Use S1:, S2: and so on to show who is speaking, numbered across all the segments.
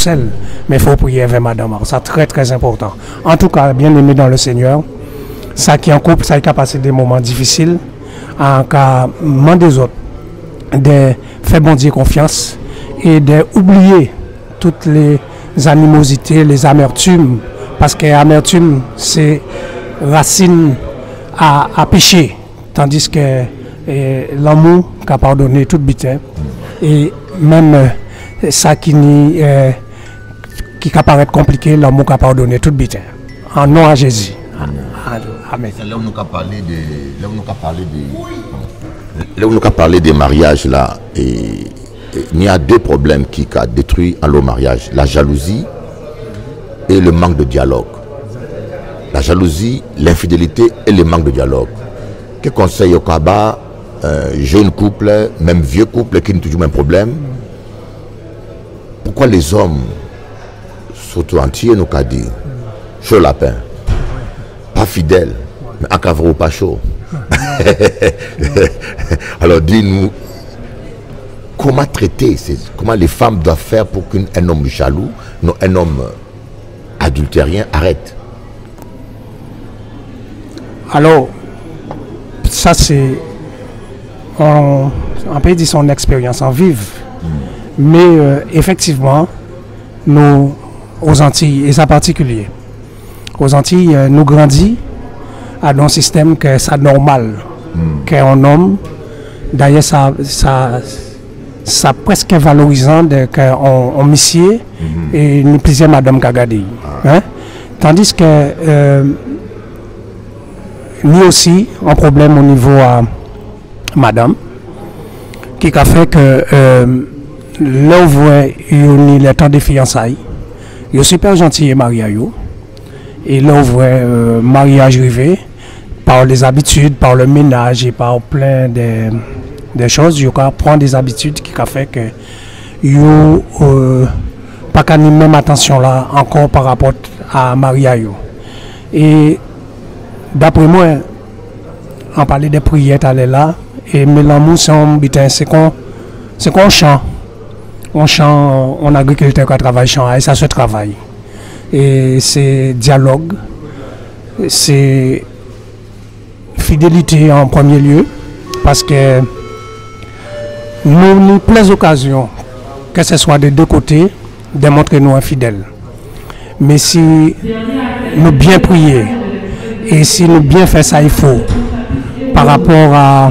S1: seul, mais il faut prier avec madame. C'est très très important. En tout cas, bien aimé dans le Seigneur, ça qui est en couple, ça qui a passé des moments difficiles, en cas des autres, de faire bon Dieu confiance et d'oublier toutes les animosités, les amertumes, parce que l'amertume, c'est racine à péché, tandis que l'amour qui a pardonné toute bêtise, et même ça qui paraît compliqué, l'amour qui a pardonné toute bêtise. En nom à Jésus. Amen.
S2: Là où nous avons parlé des mariages là, et il y a deux problèmes qui ont détruit le mariage, la jalousie et le manque de dialogue. La jalousie, l'infidélité et le manque de dialogue. Quel conseil au Kaba, jeune couple, même vieux couple qui ont toujours le même problème? Pourquoi les hommes, surtout entiers, nous ont dit chaud lapin, pas fidèle, mais à cavre pas chaud. Alors dis-nous, comment traiter, comment les femmes doivent faire pour qu'un homme jaloux, non, un homme adultérien arrête?
S1: Alors, ça c'est, on peut dire son expérience en vive, mais effectivement, nous, aux Antilles, et ça particulier, aux Antilles, nous grandissons à un système que c'est normal, qu'un homme, d'ailleurs ça presque valorisant qu'on monsieur et nous plusieurs madame Kagadi. Hein? Tandis que nous aussi un problème au niveau à madame qui a fait que là où vous le temps de fiançailles, il est super gentil et marié et là où mariage arrivé par les habitudes, par le ménage et par plein de choses, il prend des habitudes qui a fait que il pas qu'à même attention là encore par rapport à mariage. Et d'après moi, on parlait des prières là, et mais l'amour c'est qu'on chante. On chante en agriculture qui travaille champ et ça se travaille. Et c'est dialogue, c'est fidélité en premier lieu, parce que nous avons plein d'occasions, que ce soit des deux côtés, de montrer nous infidèles. Mais si nous bien prier, et si nous bien faire ça, il faut, par rapport à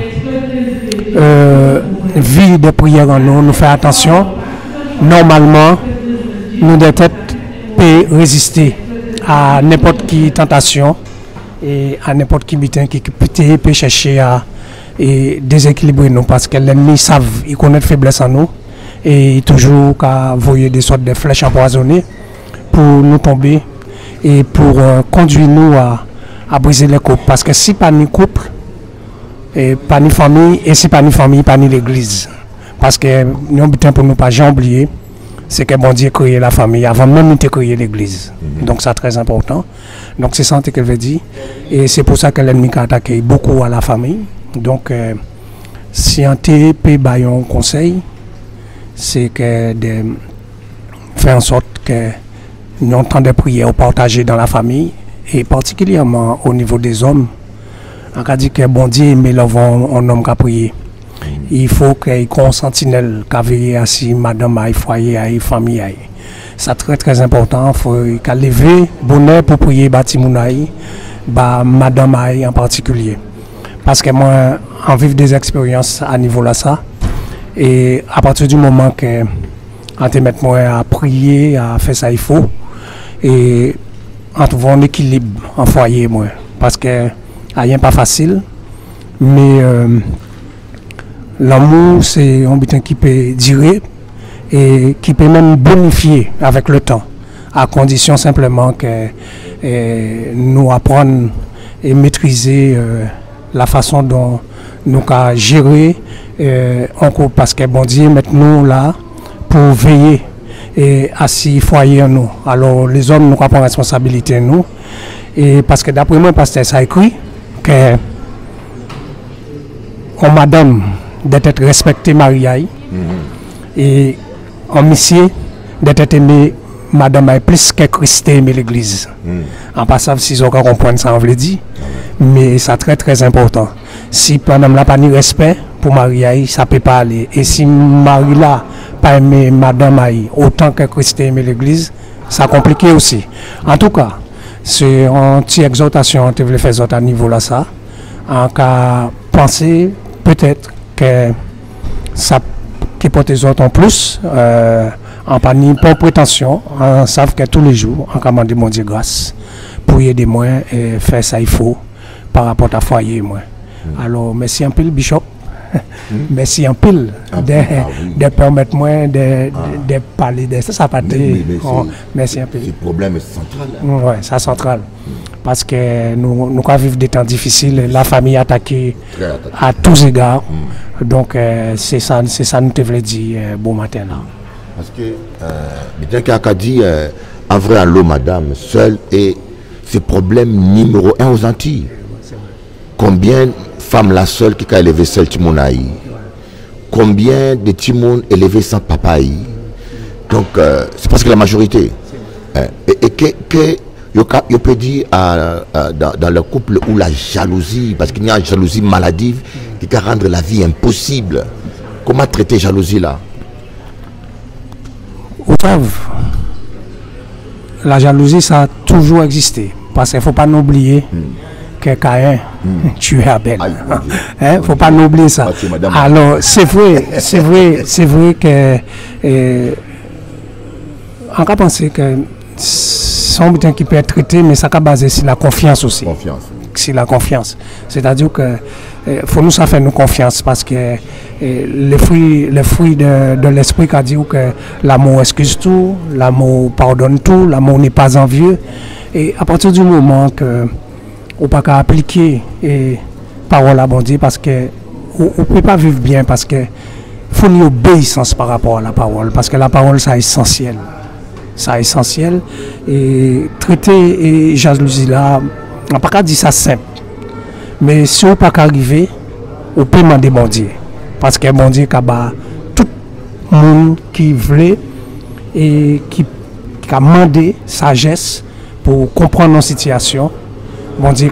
S1: vie de prière en nous, nous faire attention. Normalement, nous devons peut résister à n'importe qui tentation et à n'importe qui butin qui peut chercher à déséquilibrer nous, parce que l'ennemi savent, il connaît la faiblesse en nous et il toujours qu'à envoyer des sortes de flèches empoisonnées pour nous tomber et pour conduire nous à briser les couples. Parce que si pas ni couple, et pas ni famille, et si pas ni famille, pas ni l'église. Parce que nous avons pour nous pas jamais oublier, c'est que bon Dieu a créé la famille avant même de créer l'église. Donc c'est très important. Donc c'est ça qu'elle veut dire. Et c'est pour ça que l'ennemi a attaqué beaucoup à la famille. Donc si un TP a un conseil, c'est que de faire en sorte que nous entendons des prières partagées dans la famille, et particulièrement au niveau des hommes. On a dit que bon Dieu mais un homme qui a prié. Il faut qu'il y ait un sentinelle qui a veillé à si madame a foyer, a famille. C'est très très important. Il faut qu'elle lève bonheur pour prier Batimonaï, madame en particulier. Parce que moi, en vivre des expériences à niveau là ça, et à partir du moment que on te met moi à prier, à faire ça il faut, et en trouvant un équilibre en foyer moi, parce que rien pas facile, mais l'amour c'est un butin qui peut durer et qui peut même bonifier avec le temps, à condition simplement que nous apprendre et maîtriser la façon dont nous avons géré encore, parce que bon Dieu maintenant là pour veiller et à si foyer en nous. Alors les hommes nous prennent responsabilité nous, et parce que d'après moi pasteur ça écrit que en madame d'être respecté mariage et en monsieur d'être aimé madame est plus que Christ aimé l'église. En passant, si vous comprenez ça, on veut dire. Mais c'est très très important. Si madame n'a pas de respect pour Marie, ça ne peut pas aller. Et si Marie là pas aimé madame Aïe autant que Christ aimé l'église, ça compliqué aussi. En tout cas, c'est une petite exhortation que je voulais faire à niveau là ça. En cas penser peut-être que ça qui porte les autres en plus, en pas ni pas prétention, on savent que tous les jours, on commande mon Dieu grâce pour aider moi et faire ça il faut par rapport à foyer moi. Alors merci un peu le bishop, merci un peu de permettre moi de parler de ça, ça pas merci un peu.
S2: Ce problème est central.
S1: Oui, c'est central. Parce que nous vivons des temps difficiles, la famille est attaquée à tous égards. Donc c'est ça nous te voulons dire bon matin là.
S2: Parce que bien qu'à dit en vrai à l'eau madame seule et c'est problème numéro 1 aux Antilles. Combien de femmes la seule qui a élevé seule Timonaï? Combien de Timon élevés sans papaï? Donc c'est parce que la majorité. Et que je peux dire dans le couple où la jalousie, parce qu'il y a une jalousie maladive qui peut rendre la vie impossible. Comment traiter jalousie là?
S1: La jalousie, ça a toujours existé. Parce qu'il ne faut pas oublier que Caïn tuait Abel. Il ne faut pas oublier ça. Alors, c'est vrai que on peut penser que son butin qui peut être traité, mais ça peut baser sur la confiance aussi. C'est la confiance. C'est-à-dire que faut nous ça faire nous confiance parce que le fruit de l'esprit qui a dit que l'amour excuse tout, l'amour pardonne tout, l'amour n'est pas envieux. Et à partir du moment que on pas qu'à appliquer et parole à bon Dieu parce que on peut pas vivre bien parce que faut une obéissance par rapport à la parole parce que la parole c'est essentiel. Ça essentiel et traiter et jalousie là on n'a pas qu'à dire ça simple mais si on n'a pas qu'à arriver on peut demander bon Dieu parce que bon Dieu a tout le monde qui voulait et qui a demandé sagesse pour comprendre nos situations bon Dieu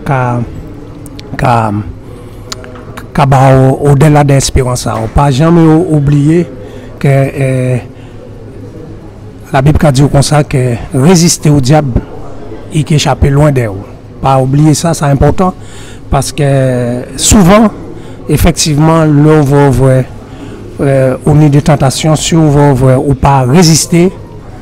S1: au-delà de l'espérance on ne peut pas jamais oublier que la Bible a dit comme ça que résister au diable, il peut échapper loin d'eux. Pas oublier ça, c'est important parce que souvent, effectivement, l'on va voir au niveau de tentation, si on va voir ou pas résister,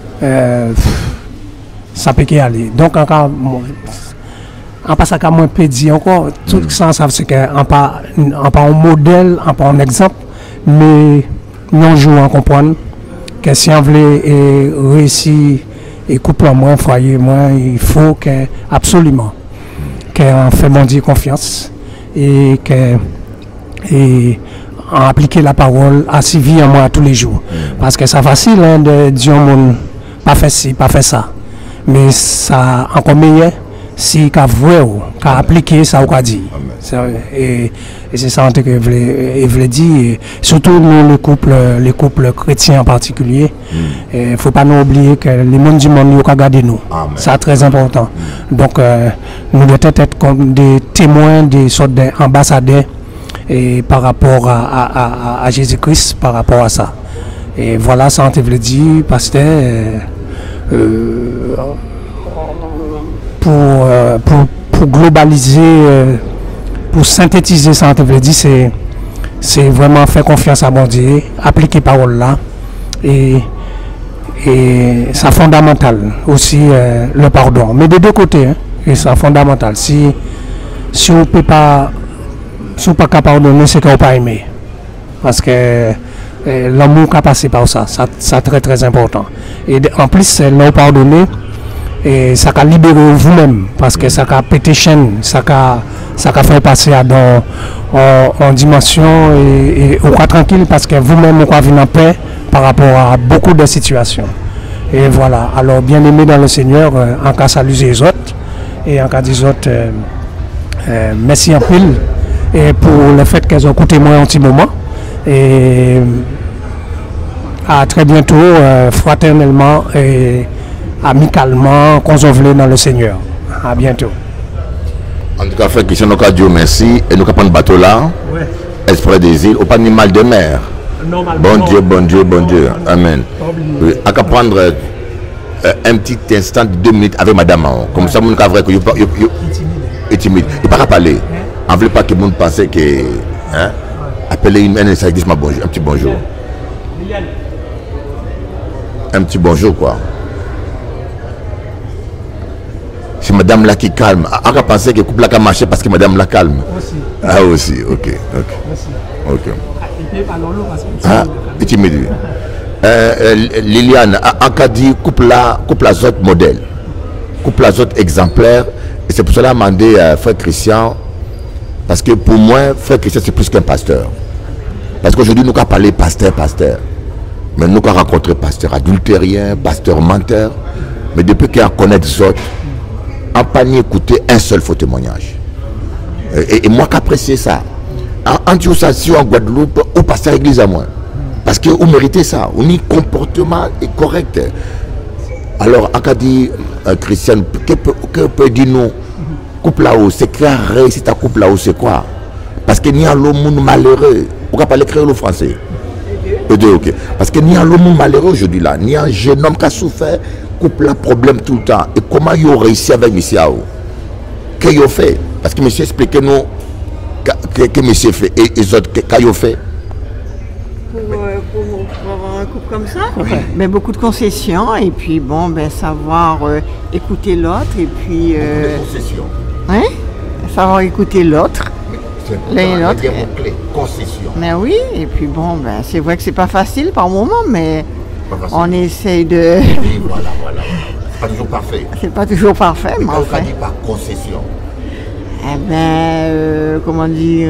S1: ça peut y aller. Donc, encore, en passant à moi, peut dire encore, tout ça, c'est qu'on pas un modèle, on pas un exemple, mais nous jouons à comprendre. Que si on veut réussir et couper moins, foyer moins, il faut que absolument qu'on fait mon Dieu confiance et qu'on applique la parole à si vie en moi tous les jours. Parce que c'est facile de dire pas fait ci, pas fait ça. Mais ça encore meilleur si qu'on voit, qu'on applique ça ou qu'on dit. Et c'est ça que je voulais dire. Surtout nous, les couples chrétiens en particulier. Il ne faut pas nous oublier que les mondes du monde ont gardé nous. C'est très important. Donc, nous devons être comme des témoins, des sortes d'ambassadeurs par rapport à Jésus-Christ, par rapport à ça. Et voilà, ça je voulais dire, pasteur. Pour globaliser, pour synthétiser ça, je veux dire, c'est vraiment faire confiance à mon Dieu, appliquer parole là, et c'est fondamental aussi le pardon. Mais de deux côtés, et c'est fondamental. Si on ne peut pas, pardonner, c'est qu'on ne peut pas aimer. Parce que l'amour qui a passé par ça, c'est très très important. Et en plus, c'est l'on pardonner. Et ça a libéré vous-même parce que ça a pété chaîne, ça a fait passer en dimension et on croit tranquille parce que vous-même vous venir en paix par rapport à beaucoup de situations. Et voilà, alors bien aimé dans le Seigneur, en cas saluer les autres et en cas des autres, merci en pile et pour le fait qu'elles ont écouté moi un petit moment et À très bientôt, fraternellement et amicalement, consovelés dans le Seigneur. À bientôt.
S2: En tout cas, frère Christian, nous avons Dieu merci. Et nous avons pris le bateau là. Ouais. Esprit des îles, au pas de mal de mer. Bon Dieu, bon Dieu, bon Dieu. Amen. Oui. On va prendre un petit instant de 2 minutes avec madame. Comme ça, on va vrai que est timide. Il ne peut pas parler. On ne veut pas que le monde pense que. Hein? Appelez une ça dit bonjour. Un petit bonjour. Un petit bonjour, quoi. C'est madame là qui calme. On va penser que le couple là qui marché parce que madame là calme. Aussi. Ah, aussi, ok. Ok. Ah, et timide. Liliane, a dit couple là zot modèle, couple là zot exemplaire, et c'est pour cela que j'ai demandé à frère Christian, parce que pour moi, frère Christian c'est plus qu'un pasteur. Parce qu'aujourd'hui nous avons parlé pasteur, mais nous avons rencontré pasteur adultérien, pasteur menteur, mais depuis qu'il a connaît zot, on n'a pas ni écouté un seul faux témoignage. Et moi qui apprécie ça, en Dieu, en Guadeloupe, au pasteur église à moi. Parce que vous méritez ça, on y comportement est correct. Alors, Akadi, Christian, que peut dire nous, couple là-haut, c'est clair, si ta couple là-haut, c'est quoi? Parce qu'il y a l'homme malheureux. Pourquoi pas l'écrire le français? Ok. Parce qu'il y a l'homme malheureux aujourd'hui là, il y a un jeune homme qui a souffert, couple là, problème tout le temps. Et comment il a réussi avec monsieur Ao? Qu'est-ce qu'il a fait? Parce que monsieur explique nous, que monsieur fait, et les autres, qu'est-ce qu'il a fait?
S3: Pour avoir un couple comme ça, mais beaucoup de concessions et puis bon, savoir écouter l'autre et puis
S2: concessions.
S3: Hein? Savoir écouter l'autre, l'un et l'autre.
S2: Concession.
S3: Mais oui, et puis bon, c'est vrai que c'est pas facile par moment, mais on essaye de.
S2: Oui, voilà. C'est pas toujours parfait.
S3: C'est pas toujours parfait, mais
S2: quand on dit par concession.
S3: Comment dire.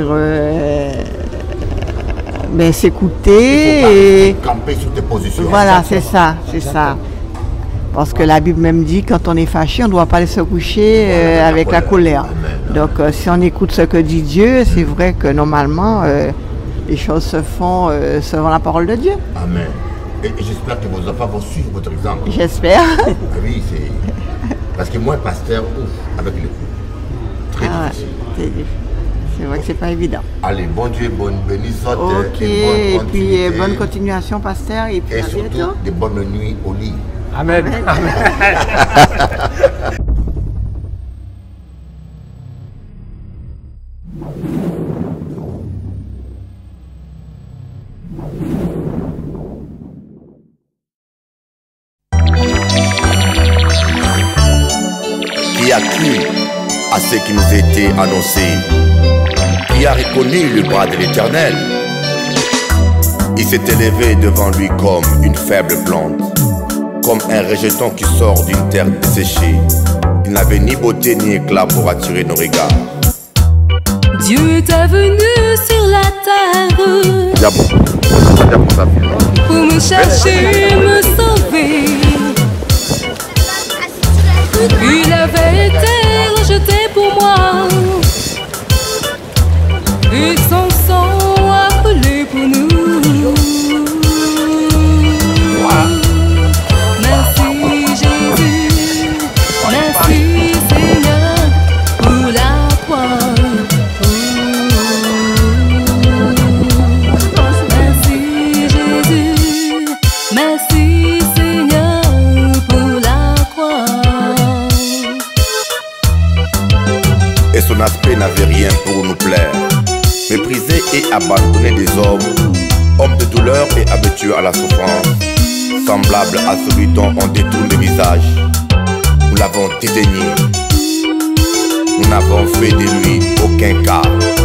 S3: S'écouter et
S2: camper sur tes positions.
S3: Voilà, c'est ça. Parce que la Bible même dit quand on est fâché, on ne doit pas aller se coucher avec la colère. Amen. Donc si on écoute ce que dit Dieu, c'est vrai que normalement les choses se font selon la parole de Dieu.
S2: Amen. Et j'espère que vos enfants vont suivre votre exemple.
S3: J'espère.
S2: Oui, c'est parce que moi, pasteur, avec le coup, très difficile.
S3: C'est vrai que c'est pas évident.
S2: Allez, bon Dieu, bonne bénissante.
S3: Ok, et puis bonne continuation, pasteur. Et puis
S2: et surtout,
S3: bientôt.
S2: Des bonnes nuits au lit.
S1: Amen.
S2: Qui a cru à ce qui nous était annoncé? Qui a reconnu le bras de l'Éternel? Il s'est élevé devant lui comme une faible plante, comme un rejeton qui sort d'une terre desséchée. Il n'avait ni beauté ni éclat pour attirer nos regards.
S4: Dieu est venu sur la terre pour me chercher, me sauver. Il avait été rejeté pour moi, et son sang a coulé pour nous. Merci Jésus, merci Seigneur pour la croix. Merci Jésus, merci Seigneur pour la croix.
S2: Et son aspect n'avait rien pour nous plaire. Méprisé et abandonné des hommes de douleur et habitués à la souffrance, semblable à celui dont on détourne le visage. Nous l'avons dédaigné, nous n'avons fait de lui aucun cas.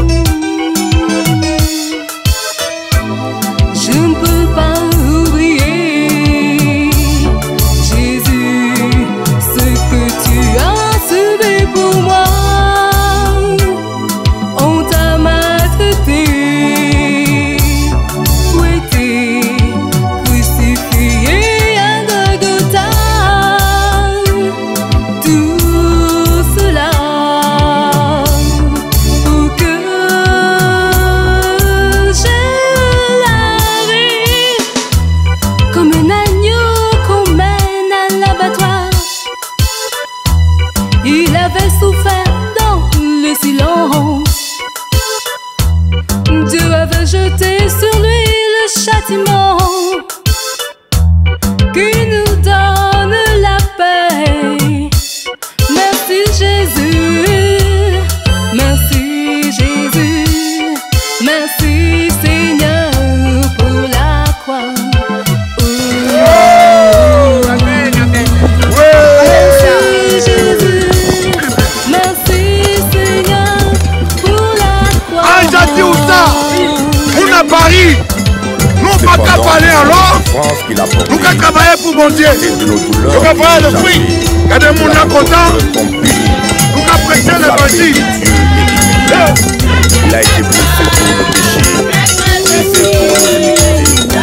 S4: Je ne peux pas oublier, Jésus, ce que tu as sauvé pour moi. On t'a maltraité, fouetté, crucifié à Golgotha. Tout cela pour que jeté sur lui le châtiment qui nous donne la paix. Merci Jésus, merci Jésus, merci Seigneur pour la croix.
S5: Amen, amen.
S4: Merci Jésus, merci Seigneur pour la croix.
S5: Ah, j'ai dit où ça? On a Paris. Nous pas qu'à parler alors. Nous qu'à travailler pour mon Dieu. Nous qu'à faire le fruit. Regardez mon là content. Nous qu'à prêcher l'évangile.
S6: Il a été blessé pour nos péchés, blessé pour nos iniquités.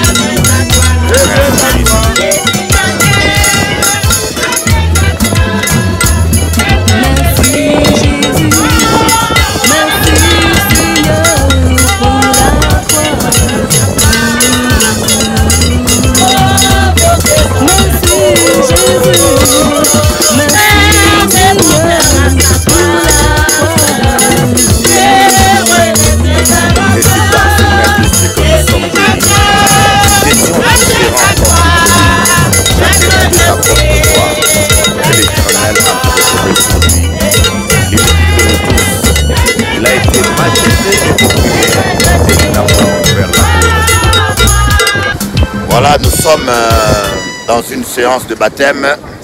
S4: Merci Jésus, merci Seigneur pour la croix. Merci Jésus, merci Seigneur pour la croix.
S6: Et c'est dans ce même blessé que nous sommes bénis. Nous étions différents de sa propre voix, que l'Éternel a retrouvé sur lui. Il est de nous tous. Il a été maltraité et opprimé, et il n'a pas ouvert la porte.
S2: Voilà, nous sommes dans une séance de baptême.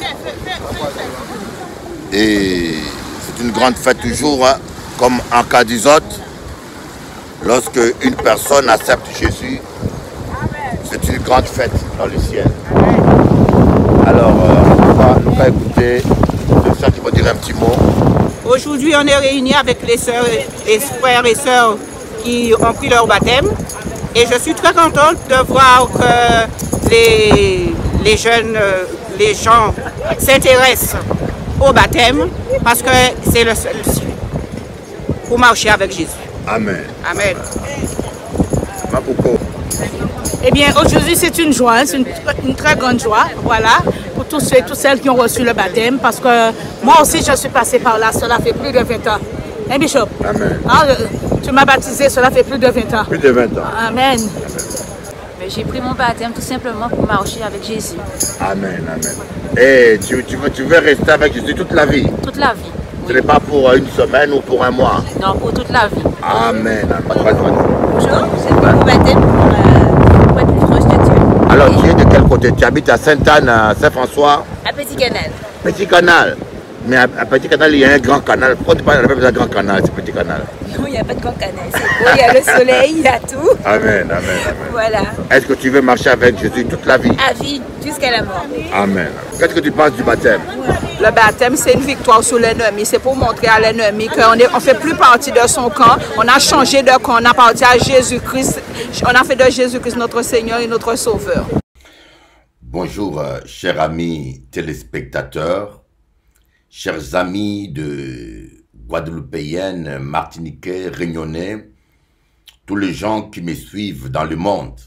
S2: Et c'est une grande fête toujours, hein, comme en cas d'Isote. Lorsque une personne accepte Jésus, c'est une grande fête dans le ciel. Alors, on va écouter le frère qui va dire un petit mot.
S7: Aujourd'hui, on est réunis avec les sœurs, les frères et sœurs qui ont pris leur baptême. Et je suis très contente de voir que les jeunes, les gens s'intéressent au baptême parce que c'est le seul pour marcher avec Jésus.
S2: Amen.
S7: Amen.
S2: Mapoko.
S8: Eh bien, aujourd'hui, c'est une joie, c'est une très grande joie, voilà, pour tous ceux et toutes celles qui ont reçu le baptême, parce que moi aussi, je suis passée par là, cela fait plus de 20 ans. Hein, Bishop?
S2: Amen.
S8: Ah, tu m'as baptisé, cela fait plus de 20 ans.
S2: Plus de 20 ans.
S8: Amen.
S9: J'ai pris mon baptême tout simplement pour marcher avec Jésus.
S2: Amen, amen. Et tu veux rester avec Jésus toute la vie?
S9: Toute la vie.
S2: Ce n'est pas pour une semaine ou pour un mois?
S9: Non, pour toute la vie.
S2: Amen.
S9: Bonjour, j'ai pris mon baptême pour être plus proche de Dieu.
S2: Alors, tu es de quel côté? Tu habites à Sainte-Anne, à Saint-François?
S9: À Petit Canal.
S2: Petit Canal. Mais à Petit Canal, il y a un grand canal. Pourquoi tu parles de grand canal, ce Petit Canal?
S9: Non, il n'y a pas de grand canal. C'est beau, il y a le soleil, il y a tout.
S2: Amen, amen, amen.
S9: Voilà.
S2: Est-ce que tu veux marcher avec Jésus toute la vie?
S9: À vie, jusqu'à la mort.
S2: Amen. Qu'est-ce que tu penses du baptême?
S7: Le baptême, c'est une victoire sur l'ennemi. C'est pour montrer à l'ennemi qu'on ne fait plus partie de son camp. On a changé de camp. On appartient à Jésus-Christ. On a fait de Jésus-Christ notre Seigneur et notre Sauveur.
S2: Bonjour, chers amis téléspectateurs, chers amis de Guadeloupéennes, Martiniquais, Réunionnais, tous les gens qui me suivent dans le monde.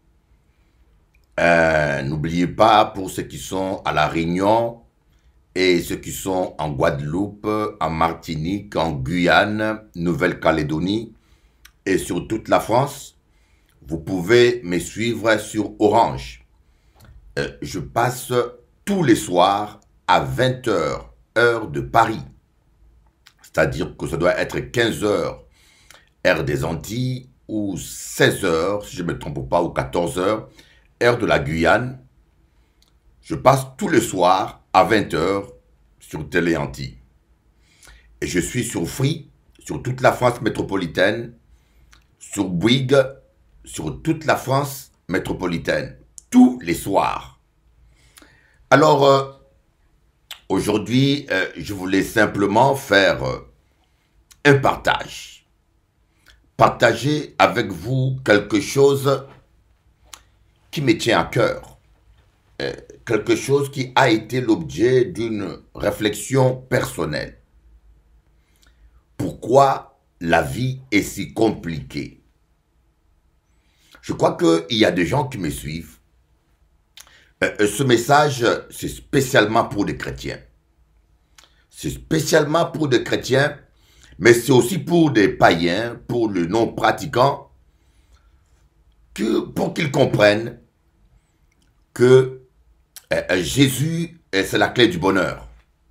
S2: N'oubliez pas, pour ceux qui sont à La Réunion et ceux qui sont en Guadeloupe, en Martinique, en Guyane, Nouvelle-Calédonie et sur toute la France, vous pouvez me suivre sur Orange. Je passe tous les soirs à 20 h, heure de Paris. C'est-à-dire que ça doit être 15 h, heure des Antilles, ou 16 h, si je ne me trompe pas, ou 14 h, heure de la Guyane. Je passe tous les soirs à 20 h sur Télé Antilles. Et je suis sur Free, sur toute la France métropolitaine, sur Bouygues, sur toute la France métropolitaine, tous les soirs. Alors, aujourd'hui, je voulais simplement faire un partage. Partager avec vous quelque chose qui me tient à cœur. Quelque chose qui a été l'objet d'une réflexion personnelle. Pourquoi la vie est si compliquée? Je crois qu'il y a des gens qui me suivent. Ce message, c'est spécialement pour des chrétiens. C'est spécialement pour des chrétiens, mais c'est aussi pour des païens, pour le non-pratiquant. pour qu'ils comprennent que Jésus, c'est la clé du bonheur.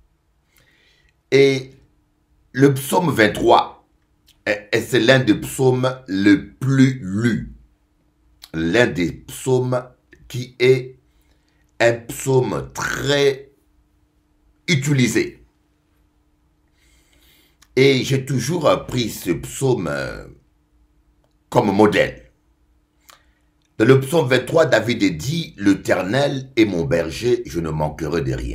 S2: Et le psaume 23, c'est l'un des psaumes le plus lus. L'un des psaumes qui est un psaume très utilisé. Et j'ai toujours pris ce psaume comme modèle. Dans le psaume 23, David dit « L'Éternel est mon berger, je ne manquerai de rien ».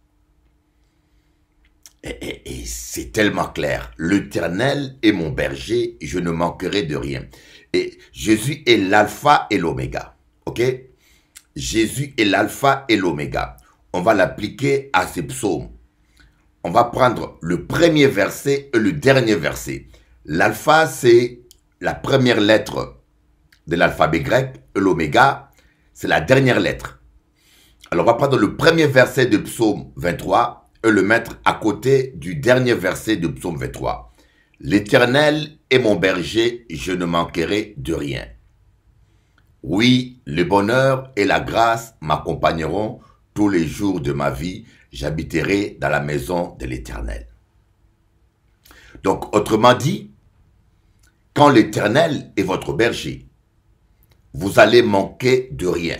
S2: Et c'est tellement clair. L'Éternel est mon berger, je ne manquerai de rien. Et Jésus est l'alpha et l'oméga. Ok? Jésus est l'alpha et l'oméga. On va l'appliquer à ces psaumes. On va prendre le premier verset et le dernier verset. L'alpha, c'est la première lettre de l'alphabet grec, et l'oméga, c'est la dernière lettre. Alors, on va prendre le premier verset de psaume 23 et le mettre à côté du dernier verset de psaume 23. L'Éternel est mon berger, je ne manquerai de rien. Oui, le bonheur et la grâce m'accompagneront tous les jours de ma vie. J'habiterai dans la maison de l'Éternel. Donc, autrement dit, quand l'Éternel est votre berger, vous allez manquer de rien.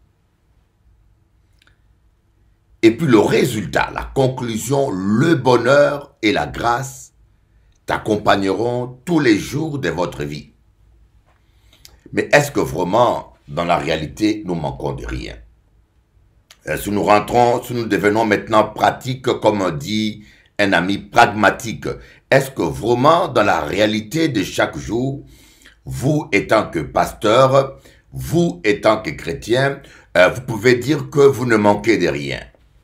S2: Et puis le résultat, la conclusion, le bonheur et la grâce t'accompagneront tous les jours de votre vie. Mais est-ce que vraiment, dans la réalité, nous manquons de rien? Si nous rentrons, si nous devenons maintenant pratiques, comme dit un ami pragmatique, est-ce que vraiment, dans la réalité de chaque jour, vous étant que pasteur, vous étant que chrétien, vous pouvez dire que vous ne manquez de rien?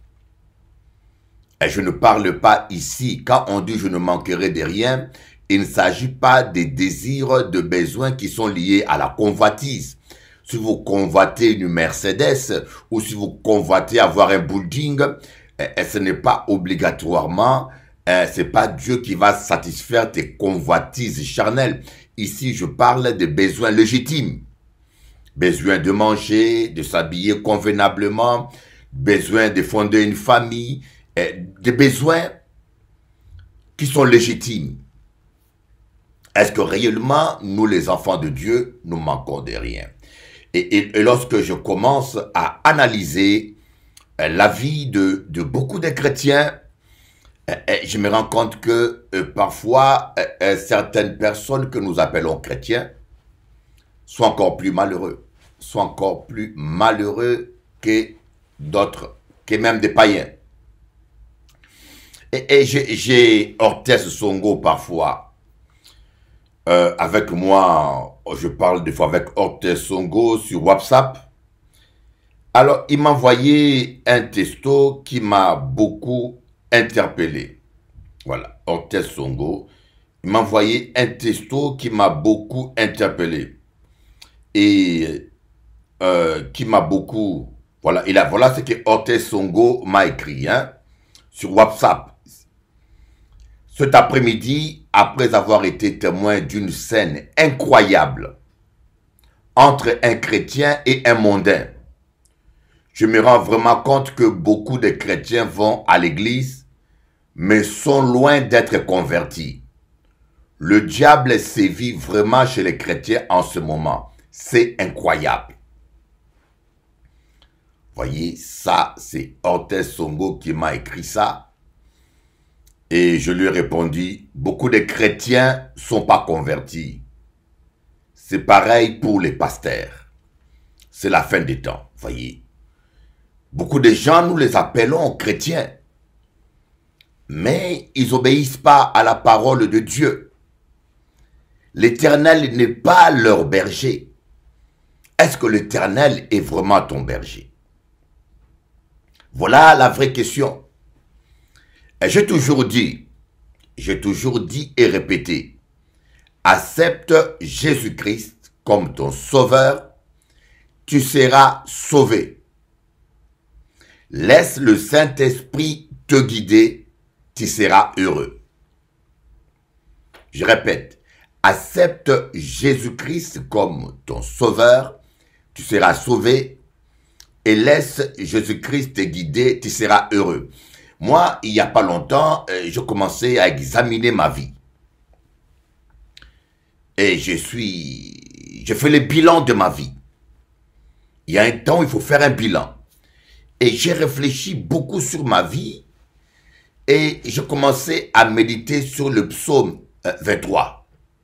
S2: Et je ne parle pas ici, quand on dit je ne manquerai de rien, il ne s'agit pas des désirs, de besoins qui sont liés à la convoitise. Si vous convoitez une Mercedes ou si vous convoitez avoir un building, ce n'est pas obligatoirement, c'est pas Dieu qui va satisfaire tes convoitises charnelles. Ici, je parle des besoins légitimes. Besoin de manger, de s'habiller convenablement, besoin de fonder une famille, des besoins qui sont légitimes. Est-ce que réellement, nous les enfants de Dieu, nous manquons de rien? Et lorsque je commence à analyser la vie de beaucoup de chrétiens, je me rends compte que parfois, certaines personnes que nous appelons chrétiens sont encore plus malheureux. Sont encore plus malheureux que d'autres, que même des païens. Et j'ai Orthez Songo parfois avec moi, je parle des fois avec Orthez Songo sur WhatsApp. Alors, il m'a envoyé un texto qui m'a beaucoup interpellé. Voilà, Orthez Songo, il m'a envoyé un texto qui m'a beaucoup interpellé. Et qui m'a beaucoup... Voilà, voilà ce que Orthez Songo m'a écrit hein, sur WhatsApp. Cet après-midi, après avoir été témoin d'une scène incroyable entre un chrétien et un mondain, je me rends vraiment compte que beaucoup de chrétiens vont à l'église, mais sont loin d'être convertis. Le diable sévit vraiment chez les chrétiens en ce moment. C'est incroyable. Voyez, ça, c'est Orthez Songo qui m'a écrit ça. Et je lui ai répondu, beaucoup de chrétiens ne sont pas convertis. C'est pareil pour les pasteurs. C'est la fin des temps, voyez. Beaucoup de gens, nous les appelons chrétiens. Mais ils n'obéissent pas à la parole de Dieu. L'Éternel n'est pas leur berger. Est-ce que l'Éternel est vraiment ton berger? Voilà la vraie question. J'ai toujours dit et répété, accepte Jésus-Christ comme ton sauveur, tu seras sauvé. Laisse le Saint-Esprit te guider, tu seras heureux. Je répète, accepte Jésus-Christ comme ton sauveur, tu seras sauvé, et laisse Jésus-Christ te guider, tu seras heureux. Moi, il n'y a pas longtemps, je commençais à examiner ma vie. Et je fais le bilan de ma vie. Il y a un temps, il faut faire un bilan. Et j'ai réfléchi beaucoup sur ma vie et je commençais à méditer sur le psaume 23.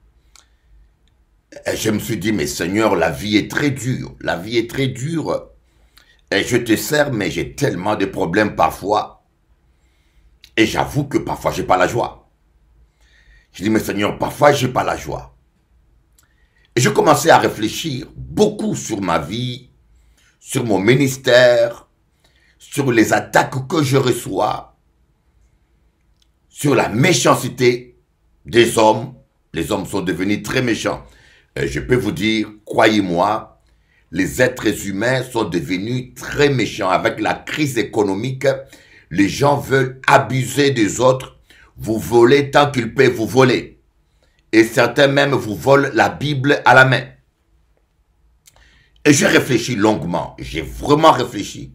S2: Et je me suis dit, mais Seigneur, la vie est très dure. La vie est très dure. Et je te sers, mais j'ai tellement de problèmes parfois. Et j'avoue que parfois, j'ai pas la joie. Je dis, mais Seigneur, parfois, j'ai pas la joie. Et je commençais à réfléchir beaucoup sur ma vie, sur mon ministère, sur les attaques que je reçois, sur la méchanceté des hommes. Les hommes sont devenus très méchants. Et je peux vous dire, croyez-moi, les êtres humains sont devenus très méchants. Avec la crise économique, les gens veulent abuser des autres. Vous volez tant qu'ils peuvent vous voler. Et certains même vous volent la Bible à la main. Et j'ai réfléchi longuement. J'ai vraiment réfléchi.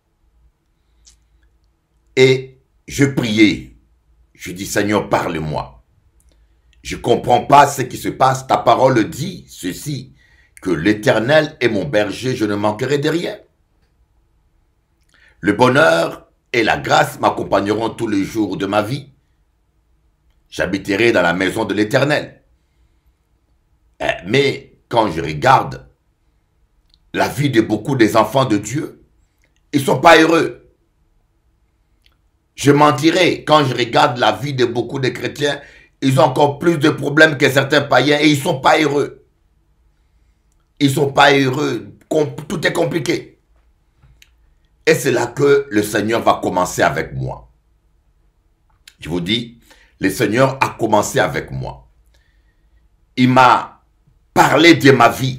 S2: Et je priais. Je dis, Seigneur, parle-moi. Je ne comprends pas ce qui se passe. Ta parole dit ceci, que l'Éternel est mon berger, je ne manquerai de rien. Le bonheur et la grâce m'accompagneront tous les jours de ma vie. J'habiterai dans la maison de l'Éternel. Mais quand je regarde la vie de beaucoup des enfants de Dieu, ils ne sont pas heureux. Je mentirais quand je regarde la vie de beaucoup de chrétiens, ils ont encore plus de problèmes que certains païens et ils ne sont pas heureux. Ils ne sont pas heureux. Tout est compliqué. Et c'est là que le Seigneur va commencer avec moi. Je vous dis, le Seigneur a commencé avec moi. Il m'a parlé de ma vie.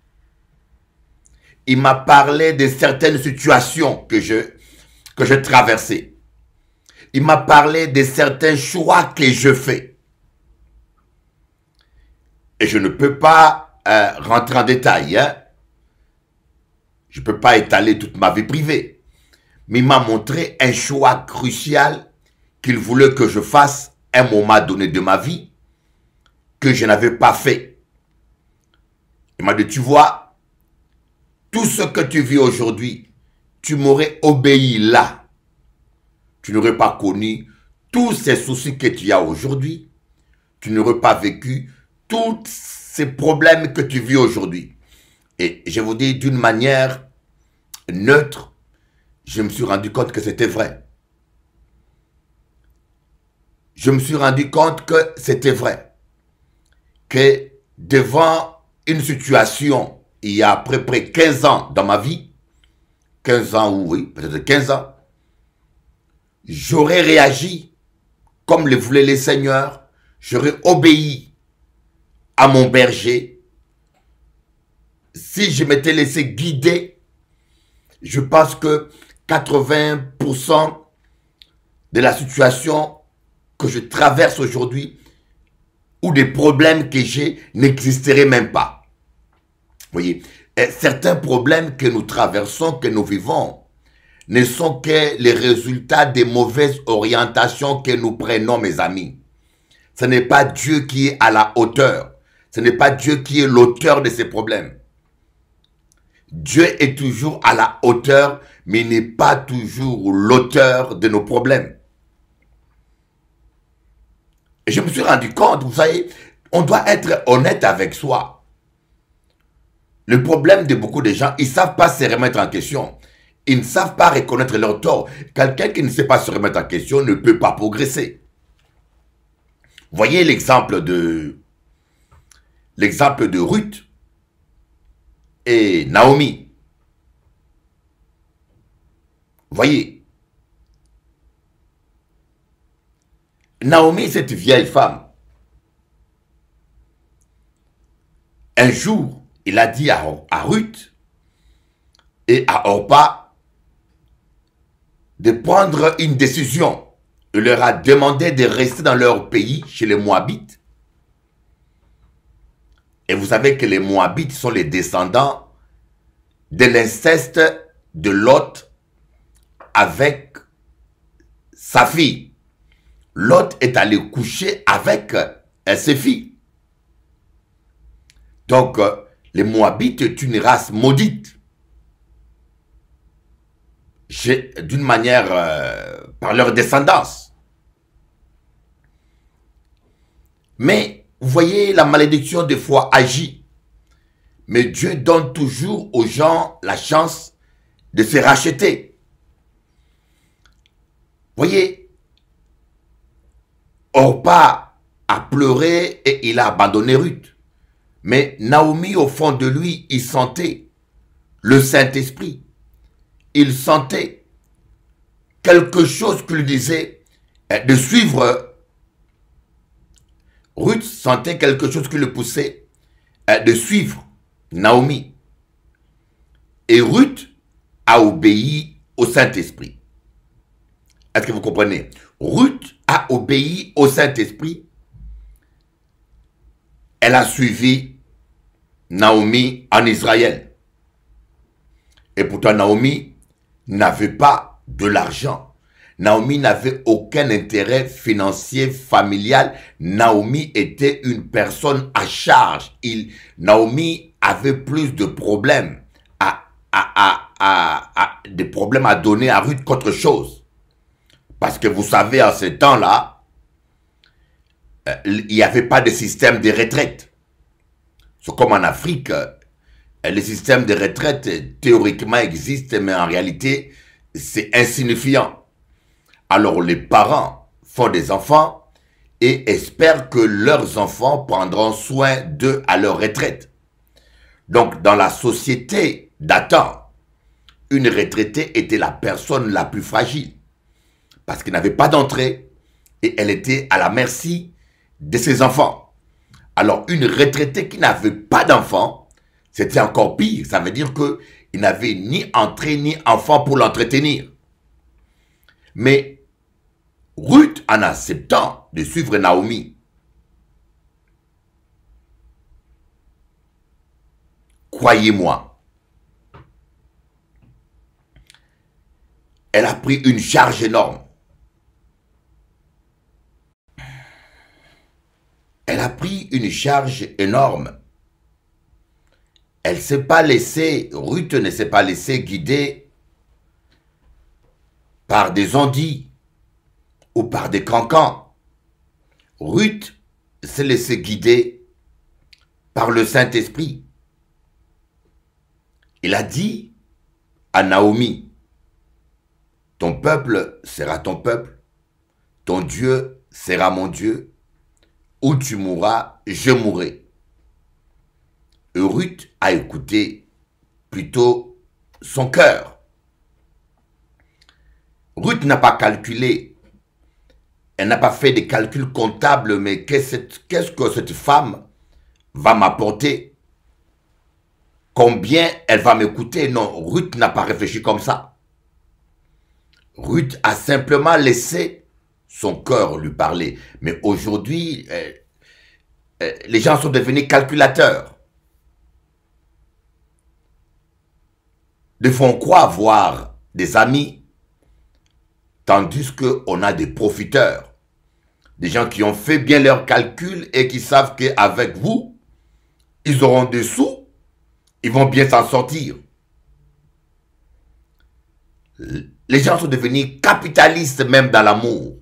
S2: Il m'a parlé de certaines situations que je traversais. Il m'a parlé de certains choix que je fais. Et je ne peux pas rentrer en détail. Hein? Je ne peux pas étaler toute ma vie privée. Mais il m'a montré un choix crucial qu'il voulait que je fasse à un moment donné de ma vie que je n'avais pas fait. Il m'a dit, tu vois, tout ce que tu vis aujourd'hui, tu m'aurais obéi là. Tu n'aurais pas connu tous ces soucis que tu as aujourd'hui. Tu n'aurais pas vécu tous ces problèmes que tu vis aujourd'hui. Et je vous dis d'une manière neutre, je me suis rendu compte que c'était vrai. Je me suis rendu compte que c'était vrai. Que devant une situation, il y a à peu près 15 ans dans ma vie, 15 ans, oui, peut-être 15 ans, j'aurais réagi comme le voulaient les seigneurs, j'aurais obéi à mon berger. Si je m'étais laissé guider, je pense que 80% de la situation que je traverse aujourd'hui ou des problèmes que j'ai n'existeraient même pas. Vous voyez, certains problèmes que nous traversons, que nous vivons, ne sont que les résultats des mauvaises orientations que nous prenons, mes amis. Ce n'est pas Dieu qui est à la hauteur. Ce n'est pas Dieu qui est l'auteur de ces problèmes. Dieu est toujours à la hauteur, mais il n'est pas toujours l'auteur de nos problèmes. Et je me suis rendu compte, vous savez, on doit être honnête avec soi. Le problème de beaucoup de gens, ils ne savent pas se remettre en question. Ils ne savent pas reconnaître leur tort. Quelqu'un qui ne sait pas se remettre en question ne peut pas progresser. Voyez l'exemple de Ruth et Naomi. Voyez. Naomi, cette vieille femme, un jour, il a dit à Ruth et à Orpa de prendre une décision. Il leur a demandé de rester dans leur pays, chez les Moabites, Et vous savez que les Moabites sont les descendants de l'inceste de Lot avec sa fille. Lot est allé coucher avec ses filles. Donc, les Moabites est une race maudite. D'une manière, par leur descendance. Mais, vous voyez, la malédiction des fois agit. Mais Dieu donne toujours aux gens la chance de se racheter. Vous voyez, Orpa a pleuré et il a abandonné Ruth. Mais Naomi, au fond de lui, il sentait le Saint-Esprit. Il sentait quelque chose qui lui disait de suivre. Ruth sentait quelque chose qui le poussait de suivre Naomi. Et Ruth a obéi au Saint-Esprit. Est-ce que vous comprenez? Ruth a obéi au Saint-Esprit. Elle a suivi Naomi en Israël. Et pourtant Naomi n'avait pas de l'argent. Naomi n'avait aucun intérêt financier, familial. Naomi était une personne à charge. Naomi avait plus de problèmes des problèmes à donner à Ruth qu'autre chose. Parce que vous savez, en ce temps-là, il n'y avait pas de système de retraite. C'est comme en Afrique, les systèmes de retraite théoriquement existent, mais en réalité, c'est insignifiant. Alors les parents font des enfants et espèrent que leurs enfants prendront soin d'eux à leur retraite. Donc dans la société d'antan, une retraitée était la personne la plus fragile parce qu'elle n'avait pas d'entrée et elle était à la merci de ses enfants. Alors une retraitée qui n'avait pas d'enfants, c'était encore pire. Ça veut dire qu'il n'avait ni entrée ni enfant pour l'entretenir. Mais Ruth, en acceptant de suivre Naomi, croyez-moi, elle a pris une charge énorme. Elle a pris une charge énorme. Elle ne s'est pas laissée, Ruth ne s'est pas laissée guider par des ondits ou par des cancans. Ruth s'est laissée guider par le Saint-Esprit. Il a dit à Naomi, ton peuple sera ton peuple, ton Dieu sera mon Dieu, où tu mourras, je mourrai. Et Ruth a écouté plutôt son cœur. Ruth n'a pas calculé, elle n'a pas fait des calculs comptables, mais qu'est-ce que cette femme va m'apporter? Combien elle va m'écouter? Non, Ruth n'a pas réfléchi comme ça. Ruth a simplement laissé son cœur lui parler. Mais aujourd'hui, les gens sont devenus calculateurs. Ils font croire avoir des amis, tandis qu'on a des profiteurs. Des gens qui ont fait bien leurs calculs et qui savent qu'avec vous, ils auront des sous, ils vont bien s'en sortir. Les gens sont devenus capitalistes même dans l'amour.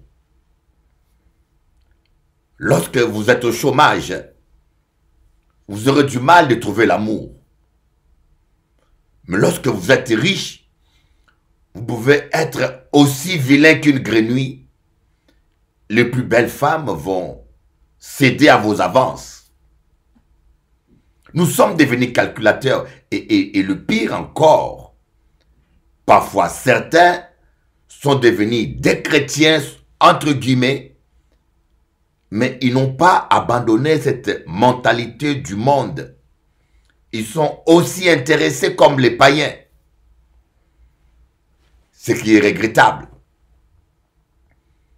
S2: Lorsque vous êtes au chômage, vous aurez du mal de trouver l'amour. Mais lorsque vous êtes riche, vous pouvez être aussi vilain qu'une grenouille. Les plus belles femmes vont céder à vos avances. Nous sommes devenus calculateurs. Et le pire encore, parfois certains sont devenus des chrétiens, entre guillemets, mais ils n'ont pas abandonné cette mentalité du monde. Ils sont aussi intéressés comme les païens. Ce qui est regrettable.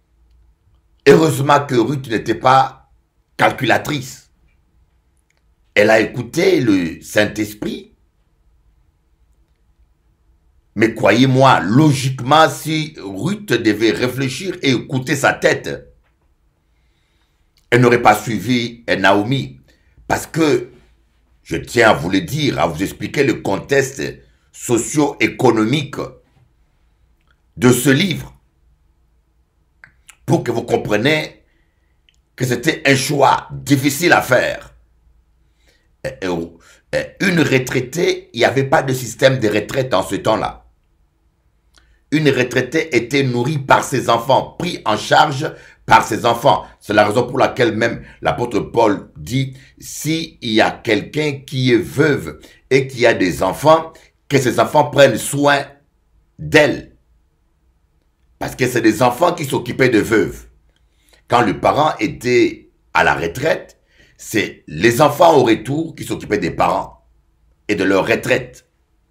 S2: Heureusement que Ruth n'était pas calculatrice. Elle a écouté le Saint-Esprit. Mais croyez-moi, logiquement, si Ruth devait réfléchir et écouter sa tête, elle n'aurait pas suivi Naomi. Parce que, je tiens à vous le dire, à vous expliquer le contexte socio-économique de ce livre, pour que vous compreniez que c'était un choix difficile à faire. Une retraitée, il n'y avait pas de système de retraite en ce temps-là. Une retraitée était nourrie par ses enfants, pris en charge par ses enfants. C'est la raison pour laquelle même l'apôtre Paul dit, s'il y a quelqu'un qui est veuve et qui a des enfants, que ses enfants prennent soin d'elle. Parce que c'est des enfants qui s'occupaient de veuves. Quand le parent était à la retraite, c'est les enfants au retour qui s'occupaient des parents et de leur retraite.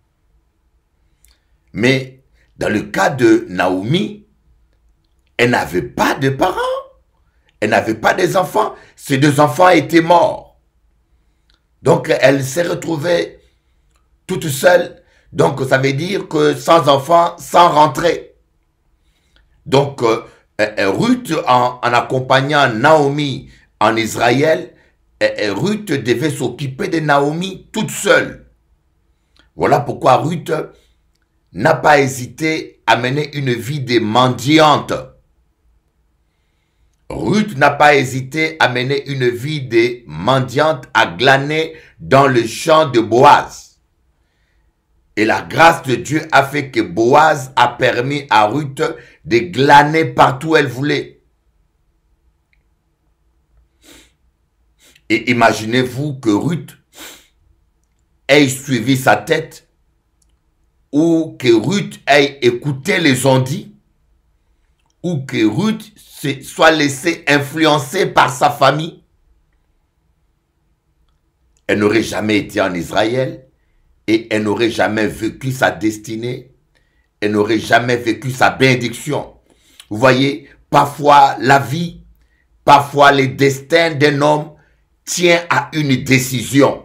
S2: Mais dans le cas de Naomi, elle n'avait pas de parents. Elle n'avait pas des enfants. Ses deux enfants étaient morts. Donc, elle s'est retrouvée toute seule. Donc, ça veut dire que sans enfants, sans rentrer. Donc, Ruth, en accompagnant Naomi en Israël, Ruth devait s'occuper de Naomi toute seule. Voilà pourquoi Ruth n'a pas hésité à mener une vie de mendiante. Ruth n'a pas hésité à mener une vie de mendiante, à glaner dans le champ de Boaz. Et la grâce de Dieu a fait que Boaz a permis à Ruth de glaner partout où elle voulait. Et imaginez-vous que Ruth ait suivi sa tête, ou que Ruth ait écouté les ondits, ou que Ruth soit laissée influencer par sa famille. Elle n'aurait jamais été en Israël et elle n'aurait jamais vécu sa destinée. Elle n'aurait jamais vécu sa bénédiction. Vous voyez, parfois la vie, parfois le destin d'un homme tient à une décision.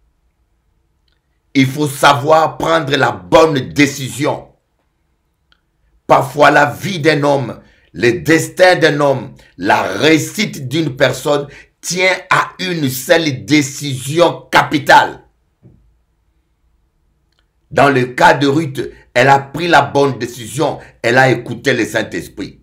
S2: Il faut savoir prendre la bonne décision. Parfois la vie d'un homme, le destin d'un homme, la réussite d'une personne tient à une seule décision capitale. Dans le cas de Ruth, elle a pris la bonne décision. Elle a écouté le Saint-Esprit.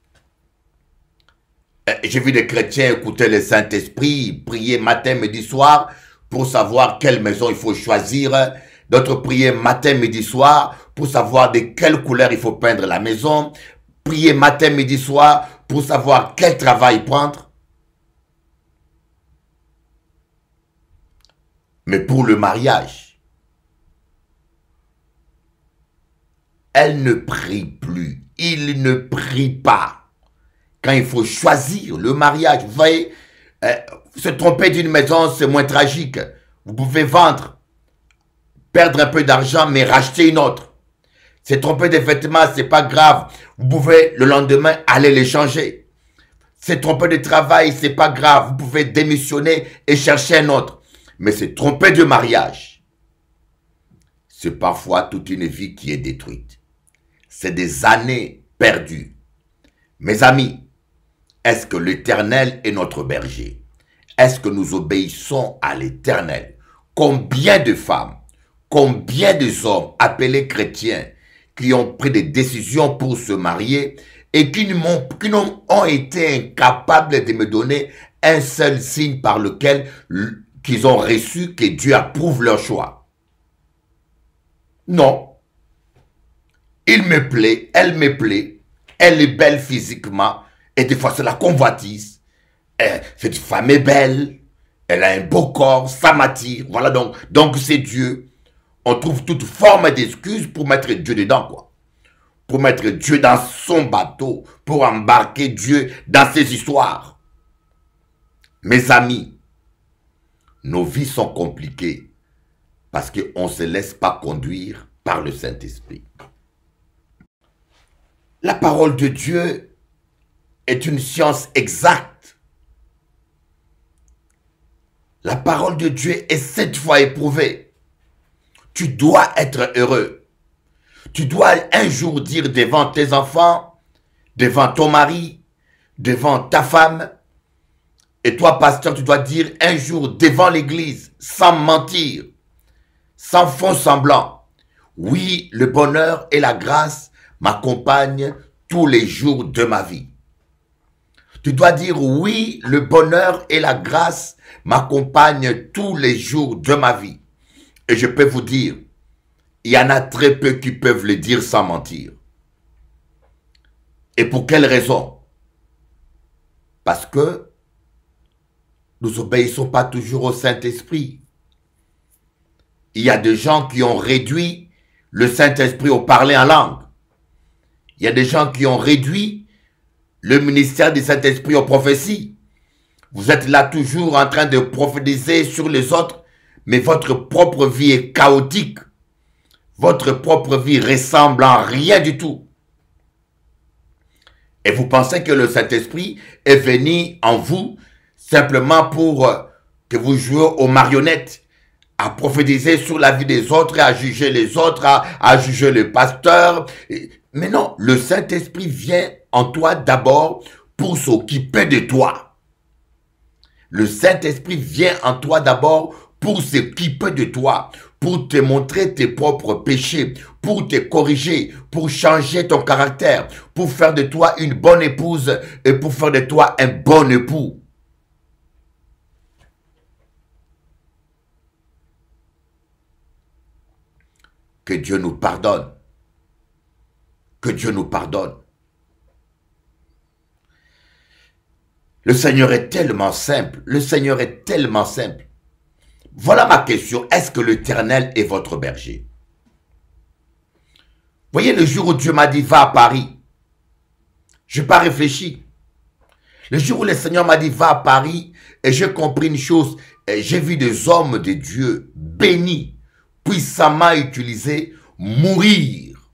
S2: J'ai vu des chrétiens écouter le Saint-Esprit, prier matin, midi, soir, pour savoir quelle maison il faut choisir. D'autres prier matin, midi, soir, pour savoir de quelle couleur il faut peindre la maison. Prier matin, midi, soir, pour savoir quel travail prendre. Mais pour le mariage, elle ne prie plus. Il ne prie pas. Quand il faut choisir le mariage, vous voyez, se tromper d'une maison, c'est moins tragique. Vous pouvez vendre, perdre un peu d'argent, mais racheter une autre. Se tromper de vêtements, c'est pas grave. Vous pouvez le lendemain aller les changer. Se tromper de travail, c'est pas grave. Vous pouvez démissionner et chercher un autre. Mais se tromper de mariage, c'est parfois toute une vie qui est détruite. C'est des années perdues. Mes amis, est-ce que l'Éternel est notre berger? Est-ce que nous obéissons à l'Éternel? Combien de femmes, combien d'hommes appelés chrétiens qui ont pris des décisions pour se marier et qui ont été incapables de me donner un seul signe par lequel qu'ils ont reçu que Dieu approuve leur choix? Non. Il me plaît, elle est belle physiquement, et des fois c'est la convoitise. Cette femme est belle, elle a un beau corps, ça m'attire. Voilà, donc c'est Dieu. On trouve toute forme d'excuse pour mettre Dieu dedans, quoi. Pour mettre Dieu dans son bateau, pour embarquer Dieu dans ses histoires. Mes amis, nos vies sont compliquées parce qu'on ne se laisse pas conduire par le Saint-Esprit. La parole de Dieu est une science exacte. La parole de Dieu est 7 fois éprouvée. Tu dois être heureux. Tu dois un jour dire devant tes enfants, devant ton mari, devant ta femme, et toi, pasteur, tu dois dire un jour devant l'église, sans mentir, sans faux semblant. Oui, le bonheur et la grâce m'accompagnent tous les jours de ma vie. Tu dois dire oui, le bonheur et la grâce m'accompagnent tous les jours de ma vie. Et je peux vous dire, il y en a très peu qui peuvent le dire sans mentir. Et pour quelle raison? Parce que nous n'obéissons pas toujours au Saint-Esprit. Il y a des gens qui ont réduit le Saint-Esprit au parler en langue. Il y a des gens qui ont réduit le ministère du Saint-Esprit aux prophéties. Vous êtes là toujours en train de prophétiser sur les autres, mais votre propre vie est chaotique. Votre propre vie ressemble à rien du tout. Et vous pensez que le Saint-Esprit est venu en vous simplement pour que vous jouiez aux marionnettes, à prophétiser sur la vie des autres, à juger les autres, à juger le pasteur. Mais non, le Saint-Esprit vient en toi d'abord pour s'occuper de toi. Le Saint-Esprit vient en toi d'abord pour s'occuper de toi, pour te montrer tes propres péchés, pour te corriger, pour changer ton caractère, pour faire de toi une bonne épouse et pour faire de toi un bon époux. Que Dieu nous pardonne. Que Dieu nous pardonne. Le Seigneur est tellement simple. Le Seigneur est tellement simple. Voilà ma question. Est-ce que l'Éternel est votre berger? Voyez, le jour où Dieu m'a dit, va à Paris, je n'ai pas réfléchi. Le jour où le Seigneur m'a dit, va à Paris, et j'ai compris une chose, j'ai vu des hommes de Dieu bénis, puissamment utilisés, mourir.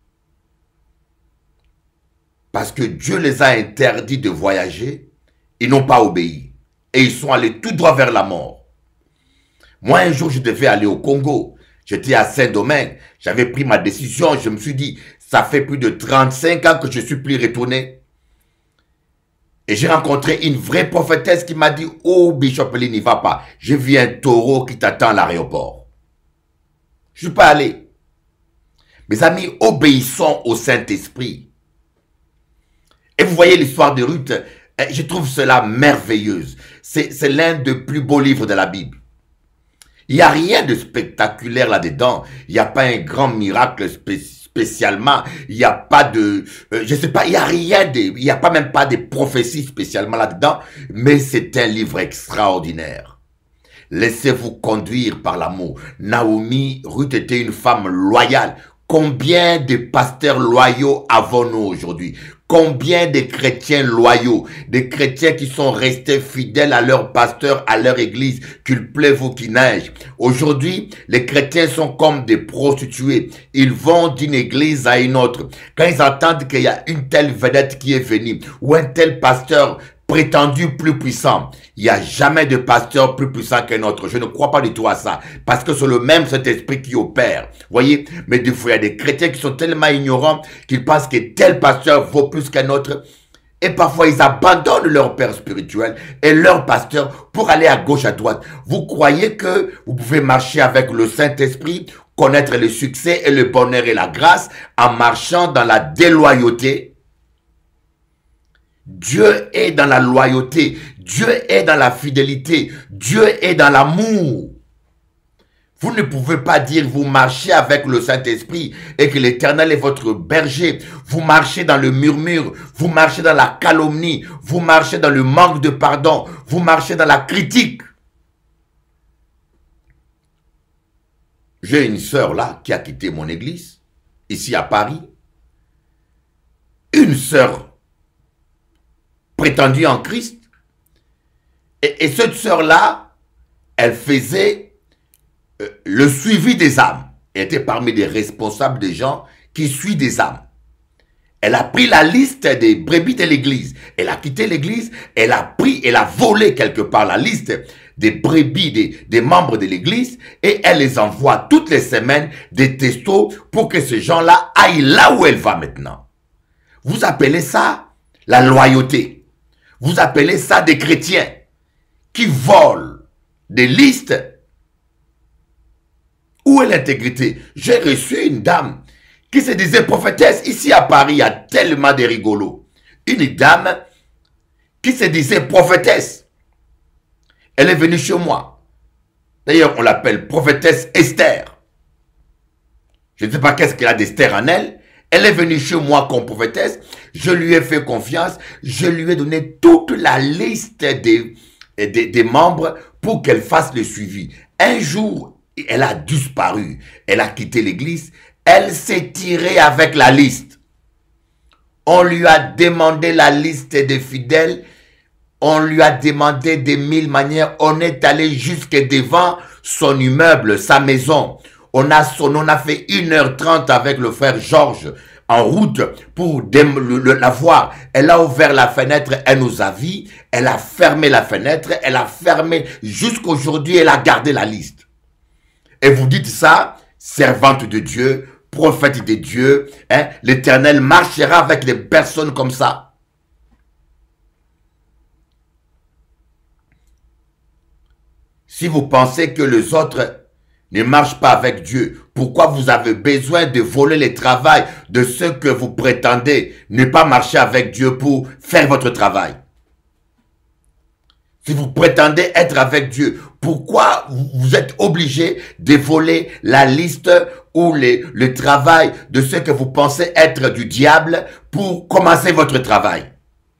S2: Parce que Dieu les a interdits de voyager, ils n'ont pas obéi. Et ils sont allés tout droit vers la mort. Moi, un jour, je devais aller au Congo. J'étais à Saint-Domingue. J'avais pris ma décision. Je me suis dit, ça fait plus de 35 ans que je ne suis plus retourné. Et j'ai rencontré une vraie prophétesse qui m'a dit, oh, Bishop Lee, n'y va pas. J'ai vu un taureau qui t'attend à l'aéroport. Je ne suis pas allé. Mes amis, obéissons au Saint-Esprit. Et vous voyez l'histoire de Ruth, je trouve cela merveilleuse. C'est l'un des plus beaux livres de la Bible. Il n'y a rien de spectaculaire là-dedans. Il n'y a pas un grand miracle spécialement. Il n'y a pas de... je sais pas, il n'y a rien de... Il n'y a pas même pas de prophéties spécialement là-dedans. Mais c'est un livre extraordinaire. Laissez-vous conduire par l'amour. Naomi, Ruth était une femme loyale. Combien de pasteurs loyaux avons-nous aujourd'hui? Combien de chrétiens loyaux, des chrétiens qui sont restés fidèles à leur pasteur, à leur église, qu'il pleuve ou qu'il neige. Aujourd'hui, les chrétiens sont comme des prostituées. Ils vont d'une église à une autre. Quand ils entendent qu'il y a une telle vedette qui est venue, ou un tel pasteur prétendu plus puissant, il n'y a jamais de pasteur plus puissant qu'un autre. Je ne crois pas du tout à ça. Parce que c'est le même Saint-Esprit qui opère. Voyez? Mais des fois, il y a des chrétiens qui sont tellement ignorants qu'ils pensent que tel pasteur vaut plus qu'un autre. Et parfois, ils abandonnent leur père spirituel et leur pasteur pour aller à gauche, à droite. Vous croyez que vous pouvez marcher avec le Saint-Esprit, connaître le succès et le bonheur et la grâce en marchant dans la déloyauté? Dieu est dans la loyauté, Dieu est dans la fidélité, Dieu est dans l'amour. Vous ne pouvez pas dire vous marchez avec le Saint-Esprit et que l'Éternel est votre berger. Vous marchez dans le murmure, vous marchez dans la calomnie, vous marchez dans le manque de pardon, vous marchez dans la critique. J'ai une sœur là qui a quitté mon église, ici à Paris. Une sœur prétendue en Christ. Et cette sœur-là, elle faisait le suivi des âmes. Elle était parmi les responsables des gens qui suivent des âmes. Elle a pris la liste des brebis de l'église. Elle a quitté l'église, elle a volé quelque part la liste des brebis, des membres de l'église, et elle les envoie toutes les semaines des textos pour que ces gens-là aillent là où elle va maintenant. Vous appelez ça la loyauté. Vous appelez ça des chrétiens qui volent des listes. Où est l'intégrité? J'ai reçu une dame qui se disait prophétesse. Ici à Paris, il y a tellement de rigolos. Une dame qui se disait prophétesse. Elle est venue chez moi. D'ailleurs, on l'appelle prophétesse Esther. Je ne sais pas qu'est-ce qu'elle a d'Esther en elle. Elle est venue chez moi comme prophétesse. Je lui ai fait confiance. Je lui ai donné toute la liste des membres pour qu'elle fasse le suivi. Un jour, elle a disparu. Elle a quitté l'église. Elle s'est tirée avec la liste. On lui a demandé la liste des fidèles. On lui a demandé de 1000 manières. On est allé jusque devant son immeuble, sa maison. On a fait 1h30 avec le frère Georges en route pour la voir. Elle a ouvert la fenêtre, elle nous a vus. Elle a fermé la fenêtre. Elle a fermé jusqu'aujourd'hui. Elle a gardé la liste. Et vous dites ça, servante de Dieu, prophète de Dieu, hein, l'Éternel marchera avec des personnes comme ça. Si vous pensez que les autres ne marchent pas avec Dieu, pourquoi vous avez besoin de voler le travail de ceux que vous prétendez ne pas marcher avec Dieu pour faire votre travail? Si vous prétendez être avec Dieu, pourquoi vous êtes obligé de voler la liste ou le travail de ceux que vous pensez être du diable pour commencer votre travail?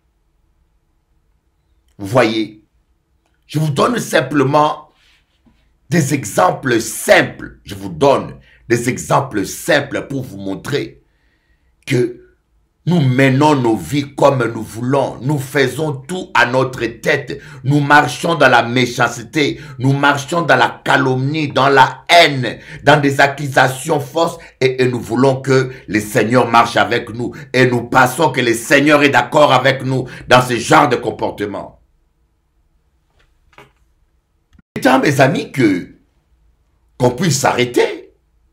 S2: Vous voyez, je vous donne simplement des exemples simples. Je vous donne des exemples simples pour vous montrer que nous menons nos vies comme nous voulons. Nous faisons tout à notre tête. Nous marchons dans la méchanceté. Nous marchons dans la calomnie, dans la haine, dans des accusations fausses. Et nous voulons que le Seigneur marche avec nous. Et nous pensons que le Seigneur est d'accord avec nous dans ce genre de comportement. Il est temps, mes amis, qu'on puisse s'arrêter.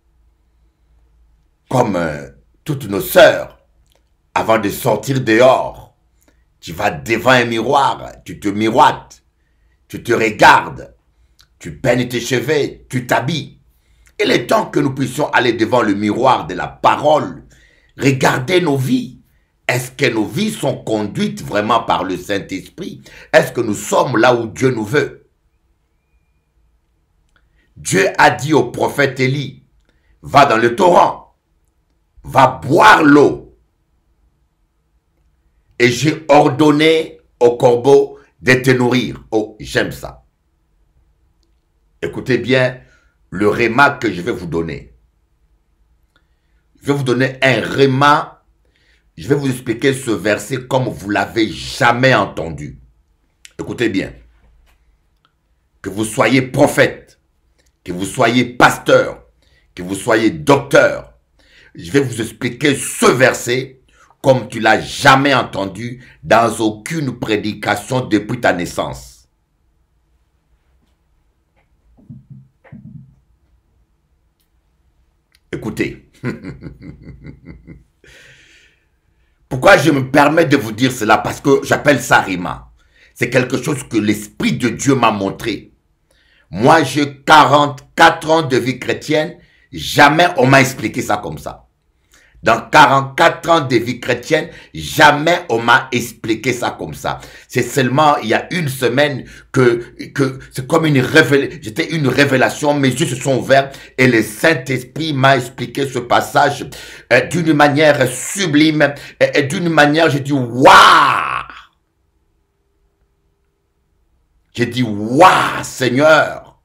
S2: Comme toutes nos sœurs. Avant de sortir dehors, tu vas devant un miroir, tu te miroites, tu te regardes, tu peignes tes cheveux, tu t'habilles. Il est temps que nous puissions aller devant le miroir de la parole, regarder nos vies. Est-ce que nos vies sont conduites vraiment par le Saint-Esprit? Est-ce que nous sommes là où Dieu nous veut? Dieu a dit au prophète Élie, va dans le torrent, va boire l'eau. Et j'ai ordonné au corbeau de te nourrir. Oh, j'aime ça. Écoutez bien le réma que je vais vous donner. Je vais vous donner un réma. Je vais vous expliquer ce verset comme vous l'avez jamais entendu. Écoutez bien. Que vous soyez prophète, que vous soyez pasteur, que vous soyez docteur. Je vais vous expliquer ce verset comme tu l'as jamais entendu dans aucune prédication depuis ta naissance. Écoutez. Pourquoi je me permets de vous dire cela? Parce que j'appelle ça rima. C'est quelque chose que l'Esprit de Dieu m'a montré. Moi, j'ai 44 ans de vie chrétienne. Jamais on m'a expliqué ça comme ça. Dans 44 ans de vie chrétienne, jamais on m'a expliqué ça comme ça. C'est seulement il y a une semaine que c'est comme une révélation. J'étais une révélation, mes yeux se sont ouverts et le Saint-Esprit m'a expliqué ce passage d'une manière sublime et d'une manière, j'ai dit waouh! J'ai dit waouh, Seigneur!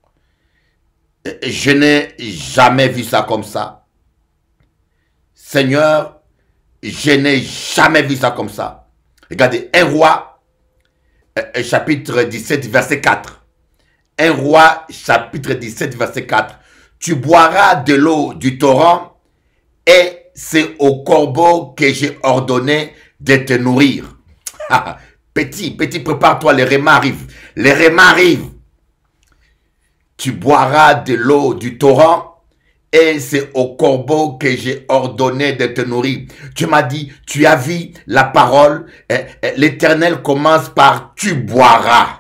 S2: Je n'ai jamais vu ça comme ça. Seigneur, je n'ai jamais vu ça comme ça. Regardez, 1 Roi, chapitre 17, verset 4. 1 Roi, chapitre 17, verset 4. Tu boiras de l'eau du torrent et c'est au corbeau que j'ai ordonné de te nourrir. Petit, prépare-toi, les rémas arrivent. Les rémas arrivent. tu boiras de l'eau du torrent, et c'est au corbeau que j'ai ordonné de te nourrir. Tu m'as dit, tu as vu la parole, l'Éternel commence par tu boiras.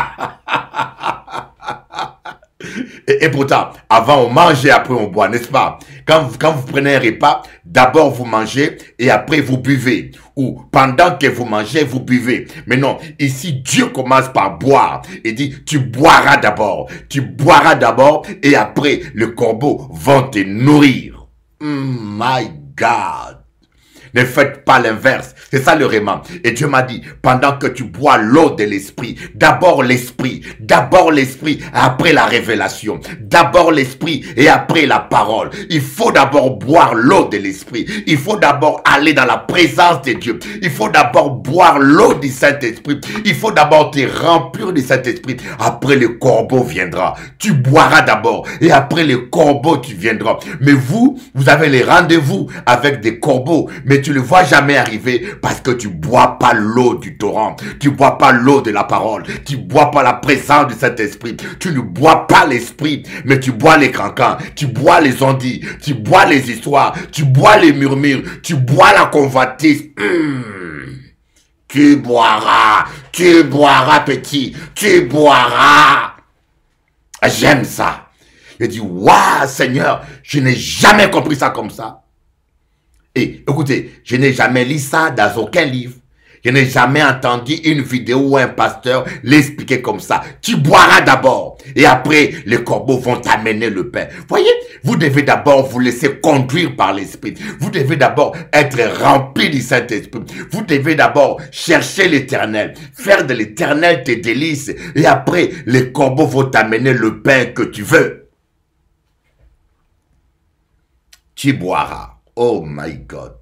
S2: Et pourtant, avant on mange et après on boit, n'est-ce pas? Quand vous prenez un repas, d'abord vous mangez et après vous buvez. Ou pendant que vous mangez, vous buvez. Mais non, ici Dieu commence par boire. Il dit, tu boiras d'abord. Tu boiras d'abord et après le corbeau va te nourrir. My God. Ne faites pas l'inverse. C'est ça le réman. Et Dieu m'a dit, pendant que tu bois l'eau de l'esprit, d'abord l'esprit, après la révélation, d'abord l'esprit et après la parole. Il faut d'abord boire l'eau de l'esprit. Il faut d'abord aller dans la présence de Dieu. Il faut d'abord boire l'eau du Saint-Esprit. Il faut d'abord te remplir du Saint-Esprit. Après le corbeau viendra. Tu boiras d'abord et après le corbeau tu viendras. Mais vous avez les rendez-vous avec des corbeaux. Mais tu ne le vois jamais arriver parce que tu bois pas l'eau du torrent. Tu bois pas l'eau de la parole. Tu bois pas la présence du Saint-Esprit. Tu ne bois pas l'esprit, mais tu bois les cancans. Tu bois les ondits. Tu bois les histoires. Tu bois les murmures. Tu bois la convoitise. Tu boiras petit. Tu boiras. J'aime ça. Je dis, waouh Seigneur, je n'ai jamais compris ça comme ça. Et écoutez, je n'ai jamais lu ça dans aucun livre. Je n'ai jamais entendu une vidéo où un pasteur l'expliquait comme ça. Tu boiras d'abord et après les corbeaux vont t'amener le pain. Voyez, vous devez d'abord vous laisser conduire par l'esprit. Vous devez d'abord être rempli du Saint-Esprit. Vous devez d'abord chercher l'Éternel, faire de l'Éternel tes délices et après les corbeaux vont t'amener le pain que tu veux. Tu boiras. Oh my God.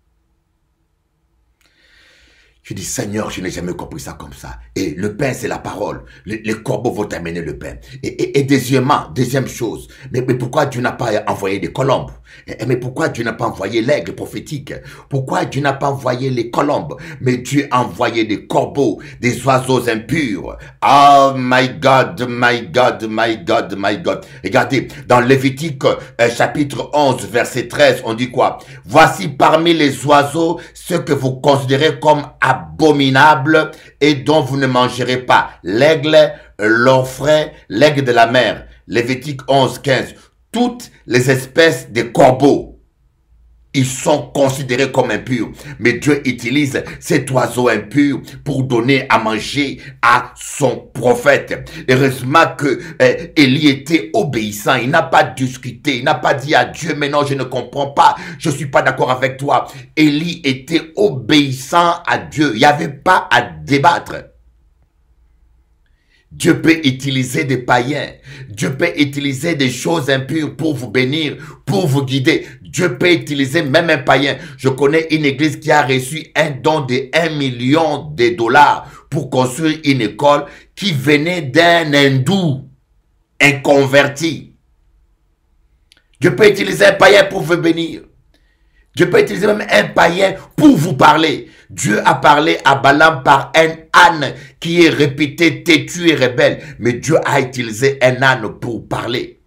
S2: Je dis, Seigneur, je n'ai jamais compris ça comme ça. Et le pain, c'est la parole. Les corbeaux vont t'amener le pain. Et deuxième chose, mais pourquoi Dieu n'a pas envoyé des colombes? Mais pourquoi Dieu n'a pas envoyé l'aigle prophétique? Pourquoi Dieu n'a pas envoyé les colombes? Mais Dieu a envoyé des corbeaux, des oiseaux impurs. Oh my God, my God, my God, my God. Regardez, dans Lévitique chapitre 11, verset 13, on dit quoi? Voici parmi les oiseaux ceux que vous considérez comme abominables et dont vous ne mangerez pas. L'aigle, l'orfraie, l'aigle de la mer. Lévitique 11, 15. Toutes les espèces de corbeaux, ils sont considérés comme impurs. Mais Dieu utilise cet oiseau impur pour donner à manger à son prophète. Heureusement que Élie était obéissant. Il n'a pas discuté. Il n'a pas dit à Dieu, mais non, je ne comprends pas. Je ne suis pas d'accord avec toi. Élie était obéissant à Dieu. Il n'y avait pas à débattre. Dieu peut utiliser des païens. Dieu peut utiliser des choses impures pour vous bénir, pour vous guider. Dieu peut utiliser même un païen. Je connais une église qui a reçu un don de 1 million de dollars pour construire une école qui venait d'un hindou inconverti. Dieu peut utiliser un païen pour vous bénir. Dieu peut utiliser même un païen pour vous parler. Dieu a parlé à Balaam par un âne qui est répété, têtu et rebelle. Mais Dieu a utilisé un âne pour parler.